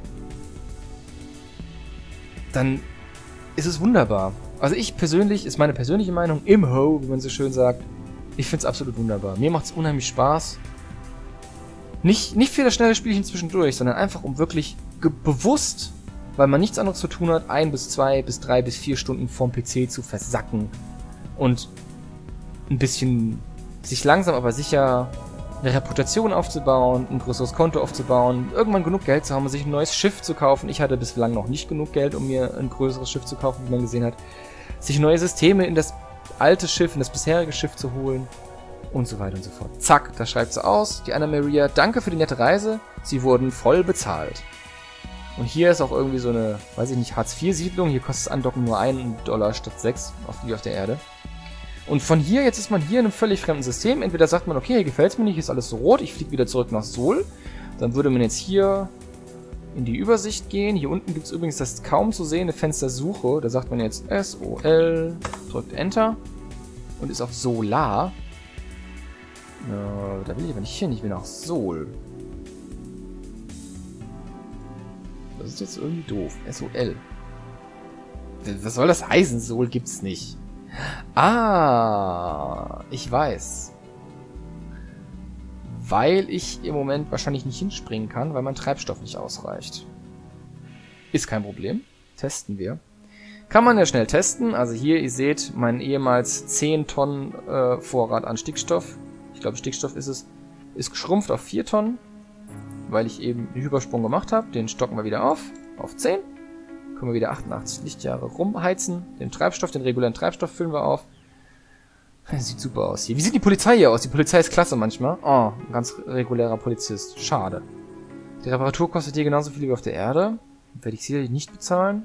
[SPEAKER 1] dann ist es wunderbar. Also ich persönlich, ist meine persönliche Meinung, im Ho, wie man so schön sagt, ich finde es absolut wunderbar. Mir macht es unheimlich Spaß. Nicht, nicht für das schnelle Spielchen zwischendurch, sondern einfach um wirklich bewusst, weil man nichts anderes zu tun hat, ein bis zwei bis drei bis vier Stunden vorm P C zu versacken und ein bisschen sich langsam aber sicher eine Reputation aufzubauen, ein größeres Konto aufzubauen, irgendwann genug Geld zu haben, um sich ein neues Schiff zu kaufen. Ich hatte bislang noch nicht genug Geld, um mir ein größeres Schiff zu kaufen, wie man gesehen hat. Sich neue Systeme in das alte Schiff, in das bisherige Schiff zu holen und so weiter und so fort. Zack, da schreibt sie aus, die Anna Maria, danke für die nette Reise, sie wurden voll bezahlt. Und hier ist auch irgendwie so eine, weiß ich nicht, Hartz vier Siedlung. Hier kostet das Andocken nur einen Dollar statt sechs, auf, wie auf der Erde. Und von hier, jetzt ist man hier in einem völlig fremden System. Entweder sagt man, okay, hier gefällt es mir nicht, ist alles so rot, ich fliege wieder zurück nach Sol. Dann würde man jetzt hier in die Übersicht gehen. Hier unten gibt es übrigens das kaum zu sehende Fenster Suche. Da sagt man jetzt S O L, drückt Enter und ist auf Solar. Ja, da will ich aber nicht hin, ich will nach Sol. Das ist jetzt irgendwie doof. S O L. Was soll das heißen? Sol gibt's nicht. Ah, ich weiß. Weil ich im Moment wahrscheinlich nicht hinspringen kann, weil mein Treibstoff nicht ausreicht. Ist kein Problem. Testen wir. Kann man ja schnell testen. Also hier, ihr seht, mein ehemals zehn Tonnen äh, Vorrat an Stickstoff. Ich glaube, Stickstoff ist es. Ist geschrumpft auf vier Tonnen. Weil ich eben einen Übersprung gemacht habe. Den stocken wir wieder auf. Auf zehn. Können wir wieder achtundachtzig Lichtjahre rumheizen. Den Treibstoff, den regulären Treibstoff füllen wir auf. Sieht super aus hier. Wie sieht die Polizei hier aus? Die Polizei ist klasse manchmal. Oh, ein ganz regulärer Polizist. Schade. Die Reparatur kostet hier genauso viel wie auf der Erde. Werde ich sicherlich nicht bezahlen.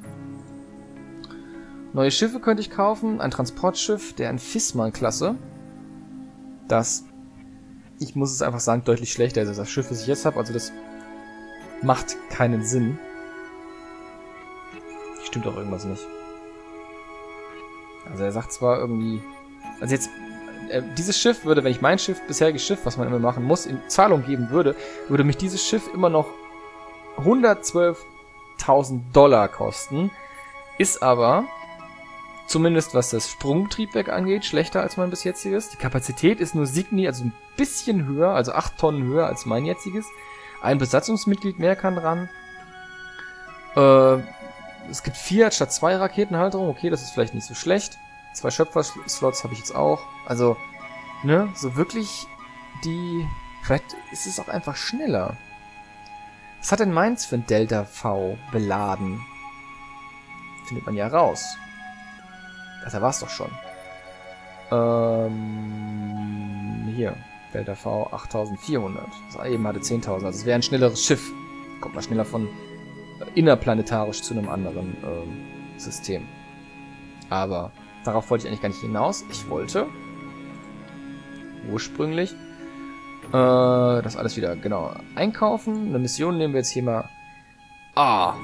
[SPEAKER 1] Neue Schiffe könnte ich kaufen. Ein Transportschiff der Fisman-Klasse. Das, ich muss es einfach sagen, deutlich schlechter ist als das Schiff, das ich jetzt habe. Also das macht keinen Sinn. Stimmt auch irgendwas nicht. Also er sagt zwar irgendwie... Also jetzt, äh, dieses Schiff würde, wenn ich mein Schiff, bisheriges Schiff, was man immer machen muss, in Zahlung geben würde, würde mich dieses Schiff immer noch hundertzwölftausend Dollar kosten. Ist aber, zumindest was das Sprungtriebwerk angeht, schlechter als mein bis jetziges. Die Kapazität ist nur signi, also ein bisschen höher, also acht Tonnen höher als mein jetziges. Ein Besatzungsmitglied mehr kann ran. Äh, es gibt vier statt zwei Raketenhalterungen. Okay, das ist vielleicht nicht so schlecht. Zwei Schöpfer-Slots habe ich jetzt auch. Also, ne, so wirklich die... Vielleicht ist es auch einfach schneller. Was hat denn meins für ein Delta V beladen? Findet man ja raus. Da war es doch schon. Ähm, hier. Delta V achttausendvierhundert. Das eben hatte zehntausend. Also es wäre ein schnelleres Schiff. Kommt man schneller von innerplanetarisch zu einem anderen ähm, System. Aber darauf wollte ich eigentlich gar nicht hinaus. Ich wollte ursprünglich äh, das alles wieder genau einkaufen. Eine Mission nehmen wir jetzt hier mal. Ah.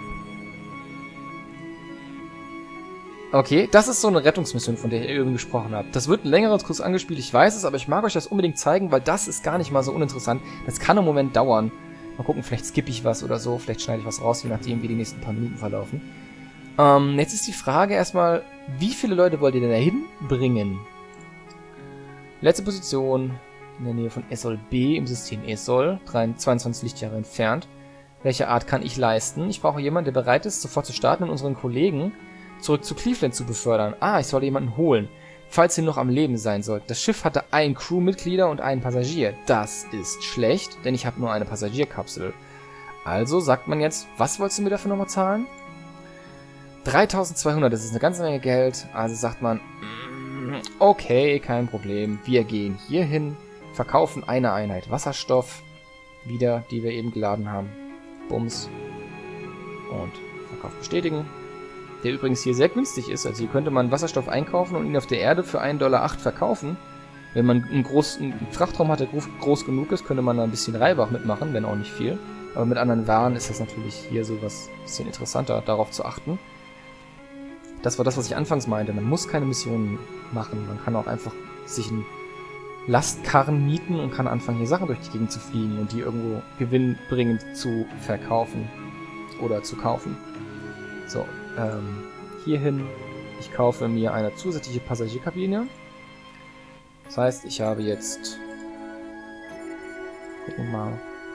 [SPEAKER 1] Okay, das ist so eine Rettungsmission, von der ich eben gesprochen habe. Das wird ein längeres Kurs angespielt, ich weiß es, aber ich mag euch das unbedingt zeigen, weil das ist gar nicht mal so uninteressant. Das kann einen Moment dauern. Mal gucken, vielleicht skippe ich was oder so, vielleicht schneide ich was raus, je nachdem, wie die nächsten paar Minuten verlaufen. Ähm, jetzt ist die Frage erstmal, wie viele Leute wollt ihr denn dahin bringen? Letzte Position in der Nähe von Essol B im System Essol, zweiundzwanzig Lichtjahre entfernt. Welche Art kann ich leisten? Ich brauche jemanden, der bereit ist, sofort zu starten und unseren Kollegen zurück zu Cleveland zu befördern. Ah, ich soll jemanden holen, falls ihr noch am Leben sein sollt. Das Schiff hatte ein Crewmitglieder und einen Passagier. Das ist schlecht, denn ich habe nur eine Passagierkapsel. Also sagt man jetzt, was wolltest du mir dafür nochmal zahlen? dreitausendzweihundert, das ist eine ganze Menge Geld. Also sagt man, okay, kein Problem. Wir gehen hier hin, verkaufen eine Einheit Wasserstoff, wieder, die wir eben geladen haben. Bums. Und Verkauf bestätigen. Der übrigens hier sehr günstig ist. Also hier könnte man Wasserstoff einkaufen und ihn auf der Erde für einen Dollar acht verkaufen. Wenn man einen großen Frachtraum hat, der groß, groß genug ist, könnte man da ein bisschen Reibach mitmachen, wenn auch nicht viel. Aber mit anderen Waren ist das natürlich hier sowas ein bisschen interessanter, darauf zu achten. Das war das, was ich anfangs meinte. Man muss keine Missionen machen. Man kann auch einfach sich einen Lastkarren mieten und kann anfangen, hier Sachen durch die Gegend zu fliegen und die irgendwo gewinnbringend zu verkaufen oder zu kaufen. So, ähm, hierhin. Ich kaufe mir eine zusätzliche Passagierkabine. Das heißt, ich habe jetzt... Gucken wir mal.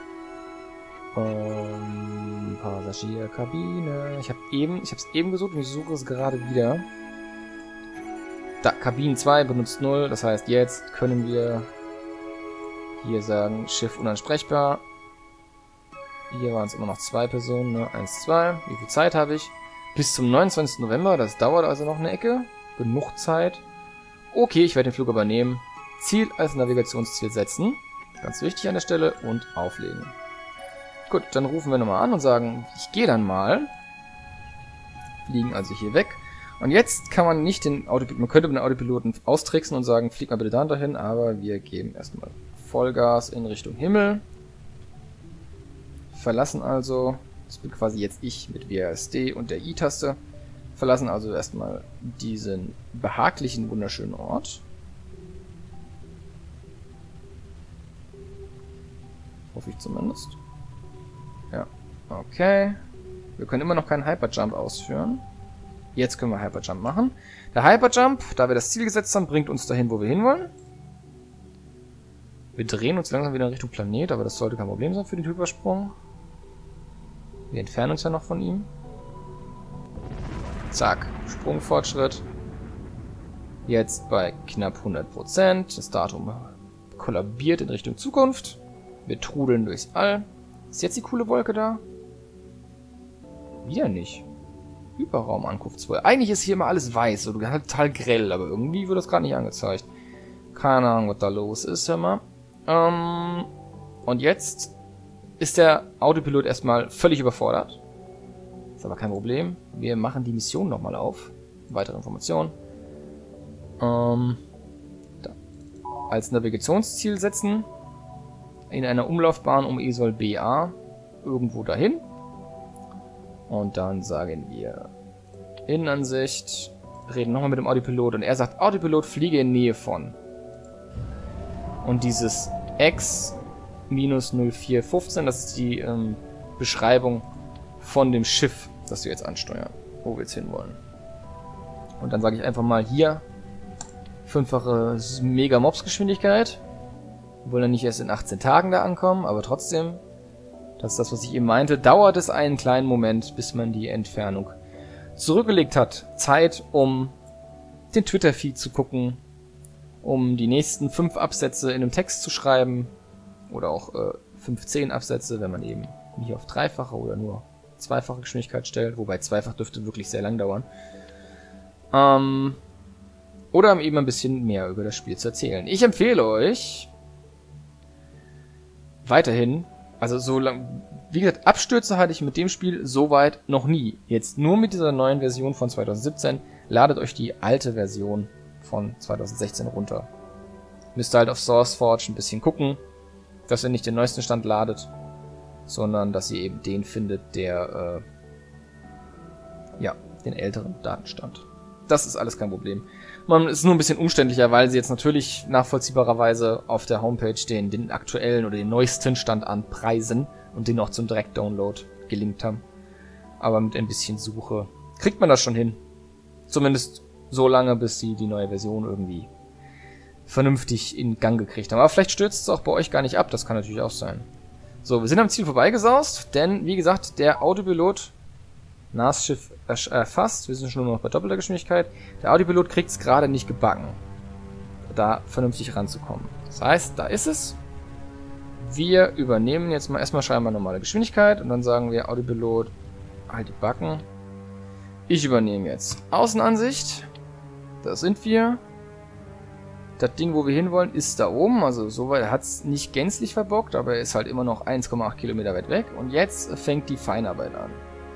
[SPEAKER 1] Ähm, Passagierkabine. Ich habe eben, ich habe es eben gesucht und ich suche es gerade wieder. Da, Kabinen zwei benutzt null. Das heißt, jetzt können wir hier sagen, Schiff unansprechbar. Hier waren es immer noch zwei Personen, ne? Eins, zwei. Wie viel Zeit habe ich? Bis zum neunundzwanzigsten November. Das dauert also noch eine Ecke. Genug Zeit. Okay, ich werde den Flug übernehmen. Ziel als Navigationsziel setzen. Ganz wichtig an der Stelle. Und auflegen. Gut, dann rufen wir nochmal an und sagen, ich gehe dann mal. Fliegen also hier weg. Und jetzt kann man nicht den Autopiloten, man könnte den Autopiloten austricksen und sagen, flieg mal bitte da dahin, aber wir geben erstmal Vollgas in Richtung Himmel. Verlassen also, das bin quasi jetzt ich mit W A S D und der I-Taste, verlassen also erstmal diesen behaglichen, wunderschönen Ort. Hoffe ich zumindest. Ja, okay. Wir können immer noch keinen Hyperjump ausführen. Jetzt können wir Hyperjump machen. Der Hyperjump, da wir das Ziel gesetzt haben, bringt uns dahin, wo wir hinwollen. Wir drehen uns langsam wieder in Richtung Planet, aber das sollte kein Problem sein für den Hypersprung. Wir entfernen uns ja noch von ihm. Zack, Sprungfortschritt. Jetzt bei knapp hundert Prozent. Das Datum kollabiert in Richtung Zukunft. Wir trudeln durchs All. Ist jetzt die coole Wolke da? Wieder nicht. Hyperraumankunft zwei. Eigentlich ist hier immer alles weiß oder halt total grell, aber irgendwie wird das gerade nicht angezeigt. Keine Ahnung, was da los ist, hör mal. Ähm, und jetzt ist der Autopilot erstmal völlig überfordert. Ist aber kein Problem. Wir machen die Mission nochmal auf. Weitere Informationen. Ähm, da. Als Navigationsziel setzen. In einer Umlaufbahn um Essol B A. Irgendwo dahin. Und dann sagen wir Innenansicht. Reden nochmal mit dem Autopilot. Und er sagt, Autopilot, fliege in Nähe von. Und dieses X minus null vier fünfzehn, das ist die ähm, Beschreibung von dem Schiff, das wir jetzt ansteuern, wo wir jetzt hinwollen. Und dann sage ich einfach mal hier fünffache Mega-Mobs-Geschwindigkeit. Wir wollen ja nicht erst in achtzehn Tagen da ankommen, aber trotzdem, das ist das, was ich eben meinte, dauert es einen kleinen Moment, bis man die Entfernung zurückgelegt hat. Zeit, um den Twitter-Feed zu gucken, um die nächsten fünf Absätze in einem Text zu schreiben oder auch äh, fünfzehn Absätze, wenn man eben nicht auf dreifache oder nur zweifache Geschwindigkeit stellt, wobei zweifach dürfte wirklich sehr lang dauern. Ähm, oder um eben ein bisschen mehr über das Spiel zu erzählen. Ich empfehle euch weiterhin, also so lang, wie gesagt, Abstürze hatte ich mit dem Spiel soweit noch nie. Jetzt nur mit dieser neuen Version von zwanzig siebzehn. Ladet euch die alte Version von zwanzig sechzehn runter. Müsst halt auf SourceForge ein bisschen gucken, dass ihr nicht den neuesten Stand ladet, sondern dass ihr eben den findet, der, äh, ja, den älteren Datenstand. Das ist alles kein Problem. Man ist nur ein bisschen umständlicher, weil sie jetzt natürlich nachvollziehbarerweise auf der Homepage den, den aktuellen oder den neuesten Stand anpreisen und den auch zum Direkt-Download gelinkt haben. Aber mit ein bisschen Suche kriegt man das schon hin. Zumindest so lange, bis sie die neue Version irgendwie vernünftig in Gang gekriegt haben. Aber vielleicht stürzt es auch bei euch gar nicht ab, das kann natürlich auch sein. So, wir sind am Ziel vorbeigesaust, denn, wie gesagt, der Autopilot Nahschiff erfasst. Wir sind schon nur noch bei doppelter Geschwindigkeit. Der Autopilot kriegt es gerade nicht gebacken, da vernünftig ranzukommen. Das heißt, da ist es. Wir übernehmen jetzt mal, erstmal schreiben wir normale Geschwindigkeit und dann sagen wir Autopilot, halt die Backen. Ich übernehme jetzt Außenansicht. Da sind wir. Das Ding, wo wir hinwollen, ist da oben. Also soweit, er hat es nicht gänzlich verbockt, aber er ist halt immer noch eins Komma acht Kilometer weit weg. Und jetzt fängt die Feinarbeit an.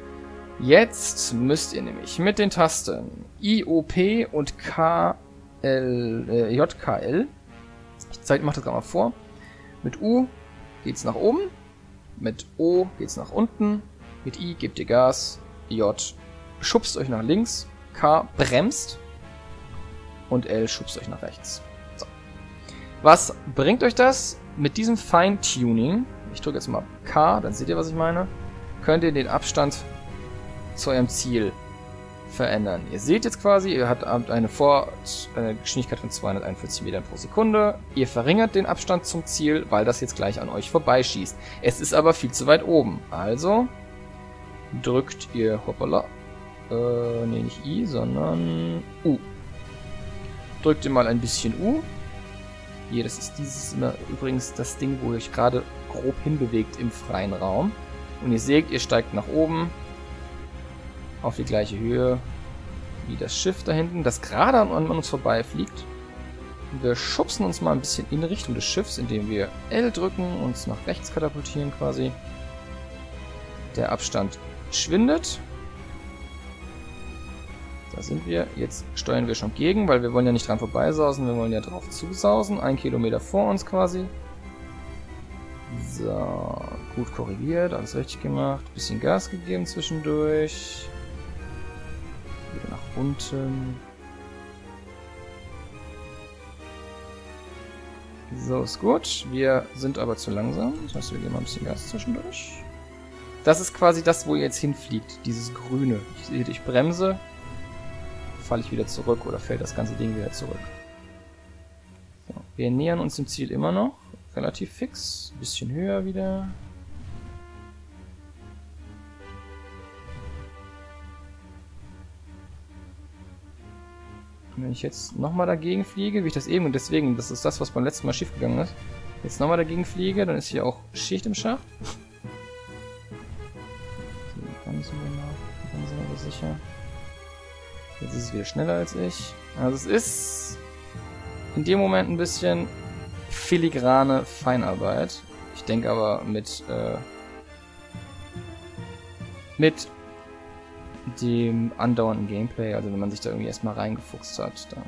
[SPEAKER 1] Jetzt müsst ihr nämlich mit den Tasten I, O, P und K, L, äh, J, K, L. Ich zeige, mach das gerade mal vor. Mit U geht's nach oben. Mit O geht's nach unten. Mit I gebt ihr Gas. J schubst euch nach links. K bremst. Und L schubst euch nach rechts. So. Was bringt euch das? Mit diesem Feintuning, ich drücke jetzt mal K, dann seht ihr, was ich meine, könnt ihr den Abstand zu eurem Ziel verändern. Ihr seht jetzt quasi, ihr habt eine Vor eine Geschwindigkeit von zweihunderteinundvierzig Metern pro Sekunde. Ihr verringert den Abstand zum Ziel, weil das jetzt gleich an euch vorbeischießt. Es ist aber viel zu weit oben. Also drückt ihr, hoppala, äh, nee, nicht I, sondern U. Drückt ihr mal ein bisschen U. Hier, das ist dieses immer übrigens das Ding, wo ihr euch gerade grob hinbewegt im freien Raum. Und ihr seht, ihr steigt nach oben auf die gleiche Höhe wie das Schiff da hinten, das gerade an, an uns vorbeifliegt. Und wir schubsen uns mal ein bisschen in Richtung des Schiffs, indem wir L drücken, uns nach rechts katapultieren quasi. Der Abstand schwindet. Da sind wir. Jetzt steuern wir schon gegen, weil wir wollen ja nicht dran vorbeisausen, wir wollen ja drauf zusausen. Ein Kilometer vor uns quasi. So, gut korrigiert, alles richtig gemacht. Bisschen Gas gegeben zwischendurch. Wieder nach unten. So, ist gut. Wir sind aber zu langsam. Das heißt, wir geben mal ein bisschen Gas zwischendurch. Das ist quasi das, wo ihr jetzt hinfliegt. Dieses Grüne. Ich sehe, ich bremse. Falle ich wieder zurück oder fällt das ganze Ding wieder zurück. So, wir nähern uns dem Ziel immer noch. Relativ fix. Ein bisschen höher wieder. Und wenn ich jetzt nochmal dagegen fliege, wie ich das eben, und deswegen, das ist das, was beim letzten Mal schief gegangen ist, jetzt nochmal dagegen fliege, dann ist hier auch Schicht im Schacht. So, bremsen wir noch. Bremsen wir aber sicher. Jetzt ist es wieder schneller als ich. Also es ist in dem Moment ein bisschen filigrane Feinarbeit. Ich denke aber mit äh, mit dem andauernden Gameplay, also wenn man sich da irgendwie erstmal reingefuchst hat, dann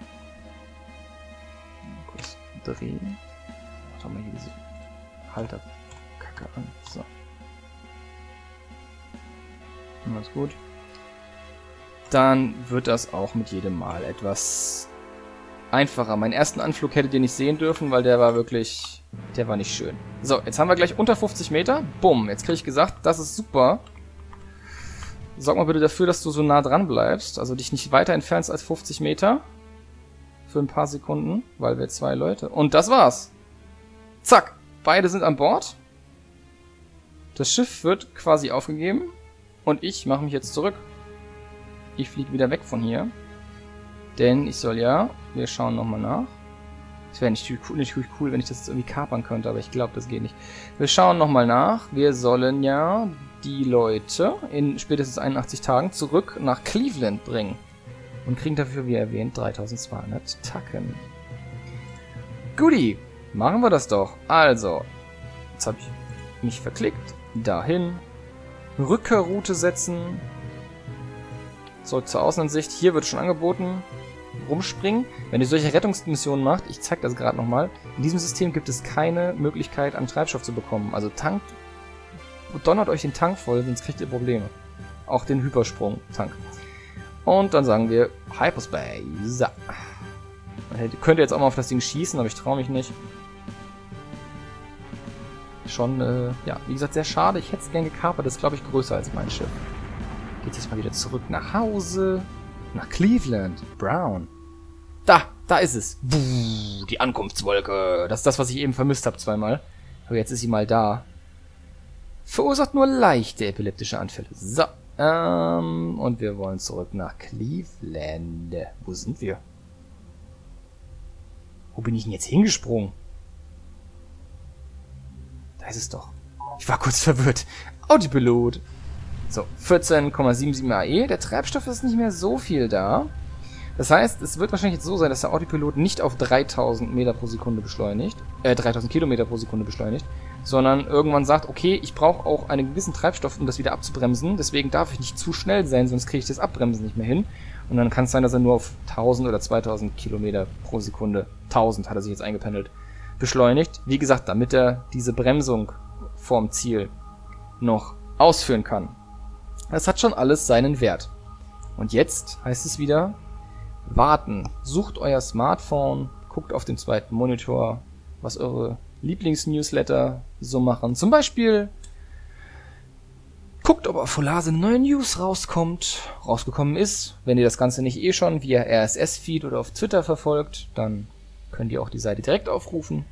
[SPEAKER 1] kurz drehen. Mach doch mal hier diese Halterkacke an. So. Alles gut. Dann wird das auch mit jedem Mal etwas einfacher. Meinen ersten Anflug hättet ihr nicht sehen dürfen, weil der war wirklich, der war nicht schön. So, jetzt haben wir gleich unter fünfzig Meter. Bumm, jetzt kriege ich gesagt, das ist super. sorg mal bitte dafür, dass du so nah dran bleibst, also dich nicht weiter entfernst als fünfzig Meter. Für ein paar Sekunden, weil wir zwei Leute... Und das war's. Zack, beide sind an Bord. Das Schiff wird quasi aufgegeben. Und ich mache mich jetzt zurück. Ich fliege wieder weg von hier. Denn ich soll ja... Wir schauen nochmal nach. Es wäre nicht cool, nicht cool, wenn ich das jetzt irgendwie kapern könnte, aber ich glaube, das geht nicht. Wir schauen nochmal nach. Wir sollen ja die Leute in spätestens einundachtzig Tagen zurück nach Cleveland bringen. Und kriegen dafür, wie erwähnt, dreitausendzweihundert Tacken. Guti, machen wir das doch. Also, jetzt habe ich mich verklickt. Dahin. Rückkehrroute setzen. Zurück zur Außenansicht. Hier wird schon angeboten. Rumspringen. Wenn ihr solche Rettungsmissionen macht, ich zeige das gerade nochmal, in diesem System gibt es keine Möglichkeit, an Treibstoff zu bekommen. Also tankt, donnert euch den Tank voll, sonst kriegt ihr Probleme. Auch den Hypersprung-Tank. Und dann sagen wir Hyperspace. Man könnte jetzt auch mal auf das Ding schießen, aber ich traue mich nicht. Schon, äh, ja, wie gesagt, sehr schade. Ich hätte es gern gekapert. Das ist, glaube ich, größer als mein Schiff. Geht jetzt mal wieder zurück nach Hause. Nach Cleveland. Brown. Da, da ist es. Buh, die Ankunftswolke. Das ist das, was ich eben vermisst habe zweimal. Aber jetzt ist sie mal da. Verursacht nur leichte epileptische Anfälle. So. Ähm, und wir wollen zurück nach Cleveland. Wo sind wir? Wo bin ich denn jetzt hingesprungen? Da ist es doch. Ich war kurz verwirrt. Autopilot. So, vierzehn Komma siebenundsiebzig A E. Der Treibstoff ist nicht mehr so viel da. Das heißt, es wird wahrscheinlich jetzt so sein, dass der Autopilot nicht auf dreitausend Meter pro Sekunde beschleunigt, äh, dreitausend Kilometer pro Sekunde beschleunigt, sondern irgendwann sagt, okay, ich brauche auch einen gewissen Treibstoff, um das wieder abzubremsen, deswegen darf ich nicht zu schnell sein, sonst kriege ich das Abbremsen nicht mehr hin. Und dann kann es sein, dass er nur auf tausend oder zweitausend Kilometer pro Sekunde, tausend hat er sich jetzt eingependelt, beschleunigt. Wie gesagt, damit er diese Bremsung vorm Ziel noch ausführen kann. Das hat schon alles seinen Wert. Und jetzt heißt es wieder, warten. Sucht euer Smartphone, guckt auf den zweiten Monitor, was eure Lieblingsnewsletter so machen. Zum Beispiel guckt, ob auf Folase eine neue News rauskommt, rausgekommen ist. Wenn ihr das Ganze nicht eh schon via R S S-Feed oder auf Twitter verfolgt, dann könnt ihr auch die Seite direkt aufrufen.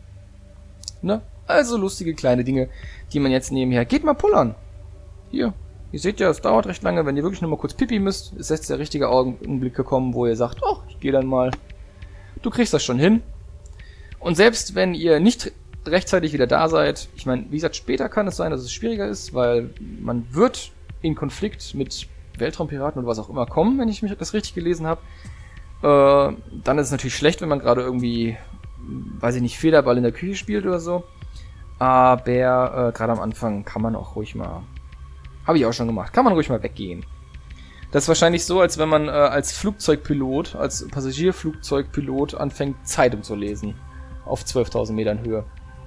[SPEAKER 1] Ne? Also lustige kleine Dinge, die man jetzt nebenher... Geht mal pullern. Hier. Ihr seht ja, es dauert recht lange, wenn ihr wirklich nur mal kurz Pipi müsst, ist jetzt der richtige Augenblick gekommen, wo ihr sagt, oh, ich gehe dann mal. Du kriegst das schon hin. Und selbst wenn ihr nicht rechtzeitig wieder da seid, ich meine, wie gesagt, später kann es sein, dass es schwieriger ist, weil man wird in Konflikt mit Weltraumpiraten oder was auch immer kommen, wenn ich mich das richtig gelesen habe. Äh, dann ist es natürlich schlecht, wenn man gerade irgendwie, weiß ich nicht, Federball in der Küche spielt oder so. Aber äh, gerade am Anfang kann man auch ruhig mal... Habe ich auch schon gemacht. Kann man ruhig mal weggehen. Das ist wahrscheinlich so, als wenn man äh, als Flugzeugpilot, als Passagierflugzeugpilot anfängt, Zeitung zu lesen. Auf zwölftausend Metern Höhe.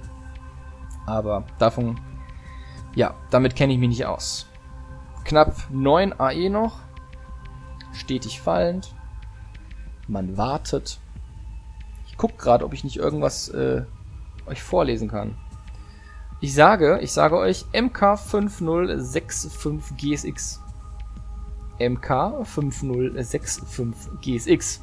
[SPEAKER 1] Aber davon, ja, damit kenne ich mich nicht aus. Knapp neun A E noch. Stetig fallend. Man wartet. Ich gucke gerade, ob ich nicht irgendwas äh, euch vorlesen kann. Ich sage, ich sage euch M K fünf null sechs fünf G S X. M K fünf null sechs fünf G S X.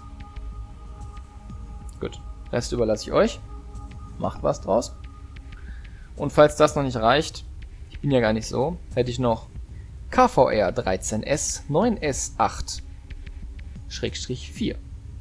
[SPEAKER 1] Gut, Rest überlasse ich euch. Macht was draus. Und falls das noch nicht reicht, ich bin ja gar nicht so, hätte ich noch K V R dreizehn S neun S acht vier.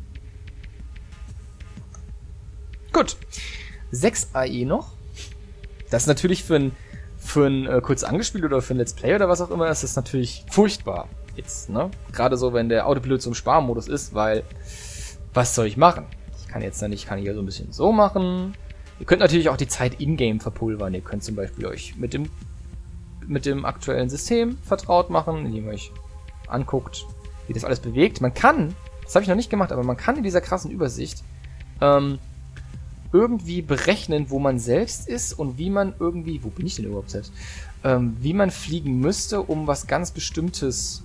[SPEAKER 1] Gut, sechs A E noch. Das ist natürlich für ein, für ein äh, kurz angespielt oder für ein Let's Play oder was auch immer, ist das natürlich furchtbar jetzt, ne? Gerade so, wenn der Autopilot zum Sparmodus ist, weil, was soll ich machen? Ich kann jetzt dann, ich kann hier so ein bisschen so machen. Ihr könnt natürlich auch die Zeit in-game verpulvern. Ihr könnt zum Beispiel euch mit dem, mit dem aktuellen System vertraut machen, indem ihr euch anguckt, wie das alles bewegt. Man kann, das habe ich noch nicht gemacht, aber man kann in dieser krassen Übersicht, ähm, irgendwie berechnen, wo man selbst ist und wie man irgendwie, wo bin ich denn überhaupt selbst, ähm, wie man fliegen müsste, um was ganz Bestimmtes,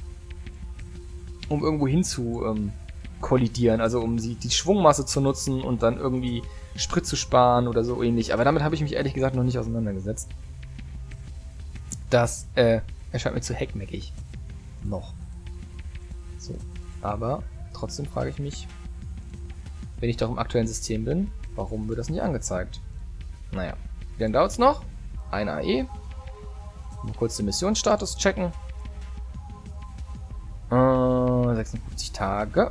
[SPEAKER 1] um irgendwo hin zu ähm, kollidieren, also um die, die Schwungmasse zu nutzen und dann irgendwie Sprit zu sparen oder so ähnlich. Aber damit habe ich mich ehrlich gesagt noch nicht auseinandergesetzt. Das äh, erscheint mir zu hackmeckig. Noch. So. Aber trotzdem frage ich mich, wenn ich doch im aktuellen System bin, warum wird das nicht angezeigt? Naja. Wie lange dauert es noch? Ein A E. Mal kurz den Missionsstatus checken. Äh, sechsundfünfzig Tage.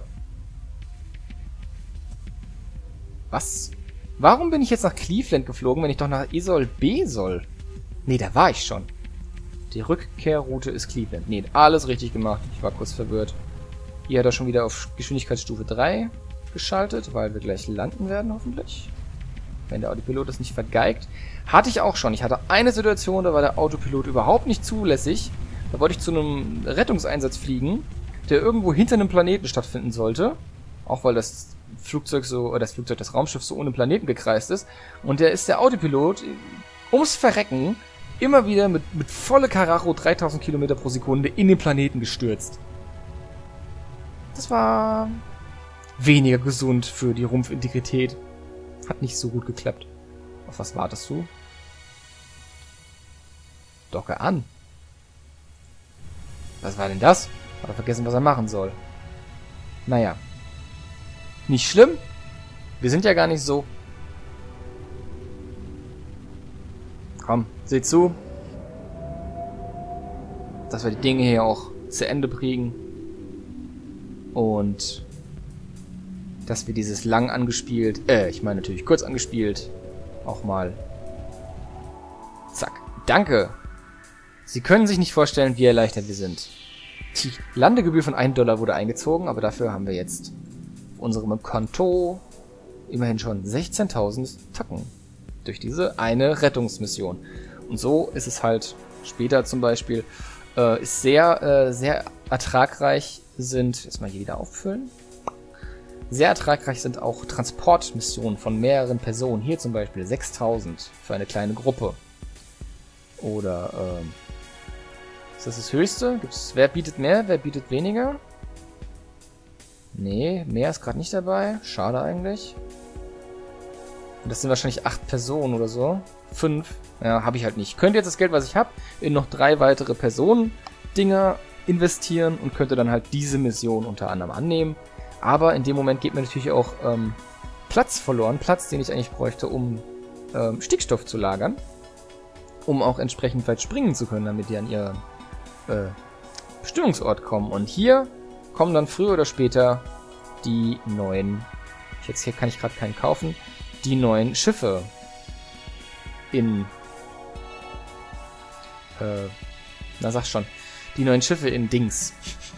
[SPEAKER 1] Was? Warum bin ich jetzt nach Cleveland geflogen, wenn ich doch nach Isol B soll? Nee, da war ich schon. Die Rückkehrroute ist Cleveland. Nee, alles richtig gemacht. Ich war kurz verwirrt. Hier hat er schon wieder auf Geschwindigkeitsstufe drei geschaltet, weil wir gleich landen werden, hoffentlich. Wenn der Autopilot das nicht vergeigt. Hatte ich auch schon. Ich hatte eine Situation, da war der Autopilot überhaupt nicht zulässig. Da wollte ich zu einem Rettungseinsatz fliegen, der irgendwo hinter einem Planeten stattfinden sollte. Auch weil das Flugzeug so, oder das Flugzeug, das Raumschiff so ohne Planeten gekreist ist. Und der ist der Autopilot ums Verrecken immer wieder mit, mit volle Karacho dreitausend Kilometer pro Sekunde in den Planeten gestürzt. Das war weniger gesund für die Rumpfintegrität. Hat nicht so gut geklappt. Auf was wartest du? Docke an. Was war denn das? Hat er vergessen, was er machen soll. Naja. Nicht schlimm. Wir sind ja gar nicht so. Komm, seht zu, dass wir die Dinge hier auch zu Ende bringen. Und dass wir dieses lang angespielt, äh, ich meine natürlich kurz angespielt, auch mal. Zack. Danke. Sie können sich nicht vorstellen, wie erleichtert wir sind. Die Landegebühr von einem Dollar wurde eingezogen, aber dafür haben wir jetzt auf unserem Konto immerhin schon sechzehntausend Tacken. Durch diese eine Rettungsmission. Und so ist es halt später zum Beispiel, äh, ist sehr, äh, sehr ertragreich sind, jetzt mal hier wieder auffüllen. Sehr ertragreich sind auch Transportmissionen von mehreren Personen. Hier zum Beispiel sechstausend für eine kleine Gruppe. Oder, ähm, ist das das Höchste? Gibt's, wer bietet mehr, wer bietet weniger? Nee, mehr ist gerade nicht dabei. Schade eigentlich. Und das sind wahrscheinlich acht Personen oder so. Fünf. Ja, habe ich halt nicht. Ich könnte jetzt das Geld, was ich habe, in noch drei weitere Personen-Dinger investieren und könnte dann halt diese Mission unter anderem annehmen. Aber in dem Moment geht mir natürlich auch ähm, Platz verloren. Platz, den ich eigentlich bräuchte, um ähm, Stickstoff zu lagern. Um auch entsprechend weit springen zu können, damit die an ihren äh, Bestimmungsort kommen. Und hier kommen dann früher oder später die neuen... Jetzt hier kann ich gerade keinen kaufen. Die neuen Schiffe in... Äh, na sag schon. Die neuen Schiffe in Dings.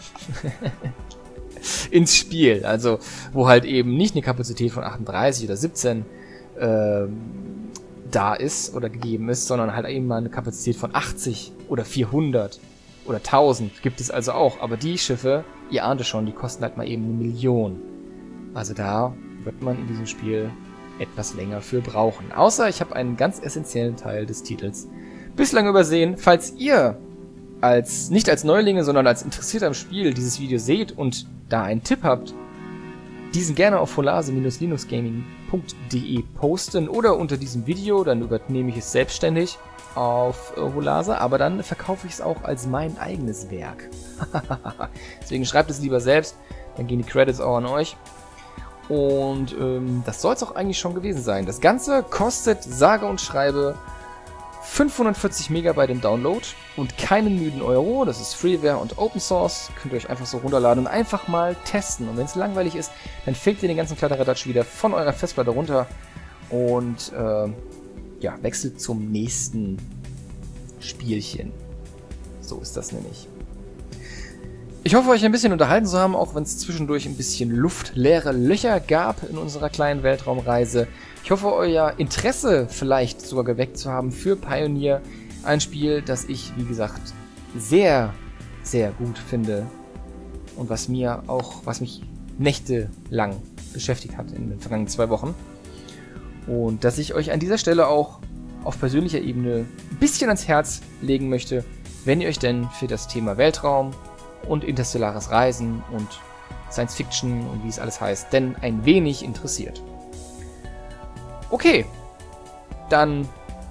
[SPEAKER 1] Ins Spiel. Also, wo halt eben nicht eine Kapazität von achtunddreißig oder siebzehn äh, da ist oder gegeben ist, sondern halt eben mal eine Kapazität von achtzig oder vierhundert oder tausend gibt es also auch. Aber die Schiffe, ihr ahnt es schon, die kosten halt mal eben eine Million. Also da wird man in diesem Spiel etwas länger für brauchen. Außer ich habe einen ganz essentiellen Teil des Titels bislang übersehen. Falls ihr als nicht als Neulinge, sondern als Interessierter am Spiel dieses Video seht und da einen Tipp habt, diesen gerne auf holase Bindestrich linuxgaming punkt de posten oder unter diesem Video, dann übernehme ich es selbstständig auf äh, Holase, aber dann verkaufe ich es auch als mein eigenes Werk. Deswegen schreibt es lieber selbst, dann gehen die Credits auch an euch. Und ähm, das soll es auch eigentlich schon gewesen sein. Das Ganze kostet sage und schreibe fünfhundertvierzig Megabyte im Download und keinen müden Euro. Das ist Freeware und Open Source. Könnt ihr euch einfach so runterladen und einfach mal testen. Und wenn es langweilig ist, dann fegt ihr den ganzen Kladderadatsch wieder von eurer Festplatte runter und äh, ja, wechselt zum nächsten Spielchen. So ist das nämlich. Ich hoffe, euch ein bisschen unterhalten zu haben, auch wenn es zwischendurch ein bisschen luftleere Löcher gab in unserer kleinen Weltraumreise. Ich hoffe, euer Interesse vielleicht sogar geweckt zu haben für Pioneer. Ein Spiel, das ich, wie gesagt, sehr, sehr gut finde. Und was mir auch, was mich nächtelang beschäftigt hat in den vergangenen zwei Wochen. Und dass ich euch an dieser Stelle auch auf persönlicher Ebene ein bisschen ans Herz legen möchte, wenn ihr euch denn für das Thema Weltraum und interstellares Reisen und Science Fiction und wie es alles heißt, denn ein wenig interessiert. Okay, dann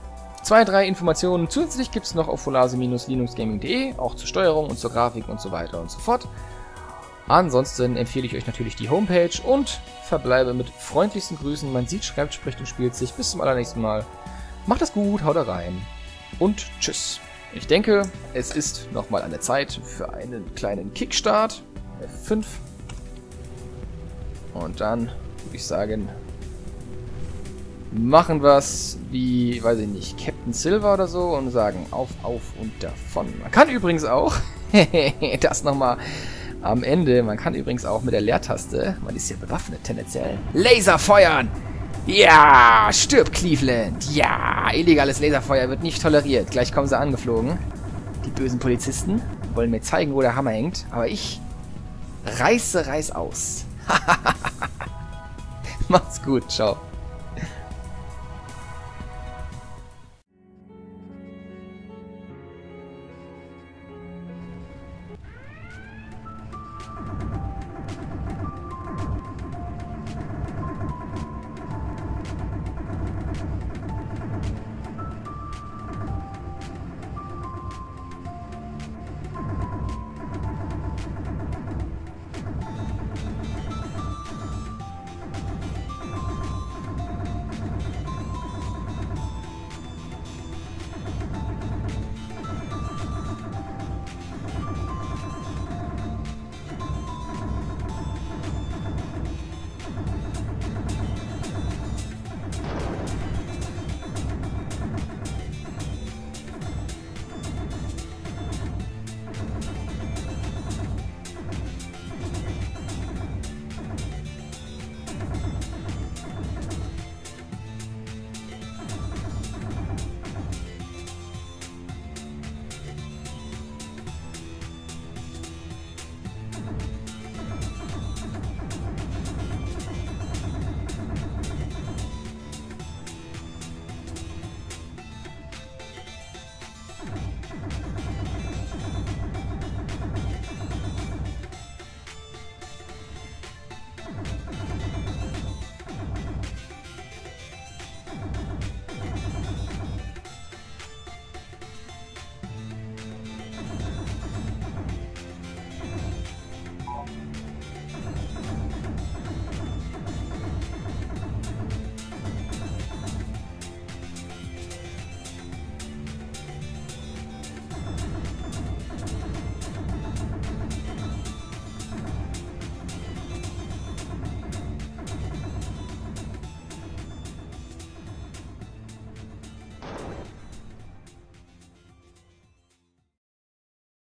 [SPEAKER 1] Zwei, drei Informationen zusätzlich gibt es noch auf folase Bindestrich linux gaming punkt de, auch zur Steuerung und zur Grafik und so weiter und so fort. Ansonsten empfehle ich euch natürlich die Homepage und verbleibe mit freundlichsten Grüßen. Man sieht, schreibt, spricht und spielt sich. Bis zum allernächsten Mal. Macht es gut, haut rein und tschüss. Ich denke, es ist nochmal an der Zeit für einen kleinen Kickstart. F fünf. Und dann würde ich sagen, machen wir es wie, weiß ich nicht, Captain Silver oder so und sagen auf, auf und davon. Man kann übrigens auch, das nochmal am Ende, man kann übrigens auch mit der Leertaste, man ist ja bewaffnet tendenziell, Laser feuern! Ja, stirb Cleveland! Ja, illegales Laserfeuer wird nicht toleriert. Gleich kommen sie angeflogen. Die bösen Polizisten wollen mir zeigen, wo der Hammer hängt, aber ich reiße reiß aus. Macht's gut, ciao.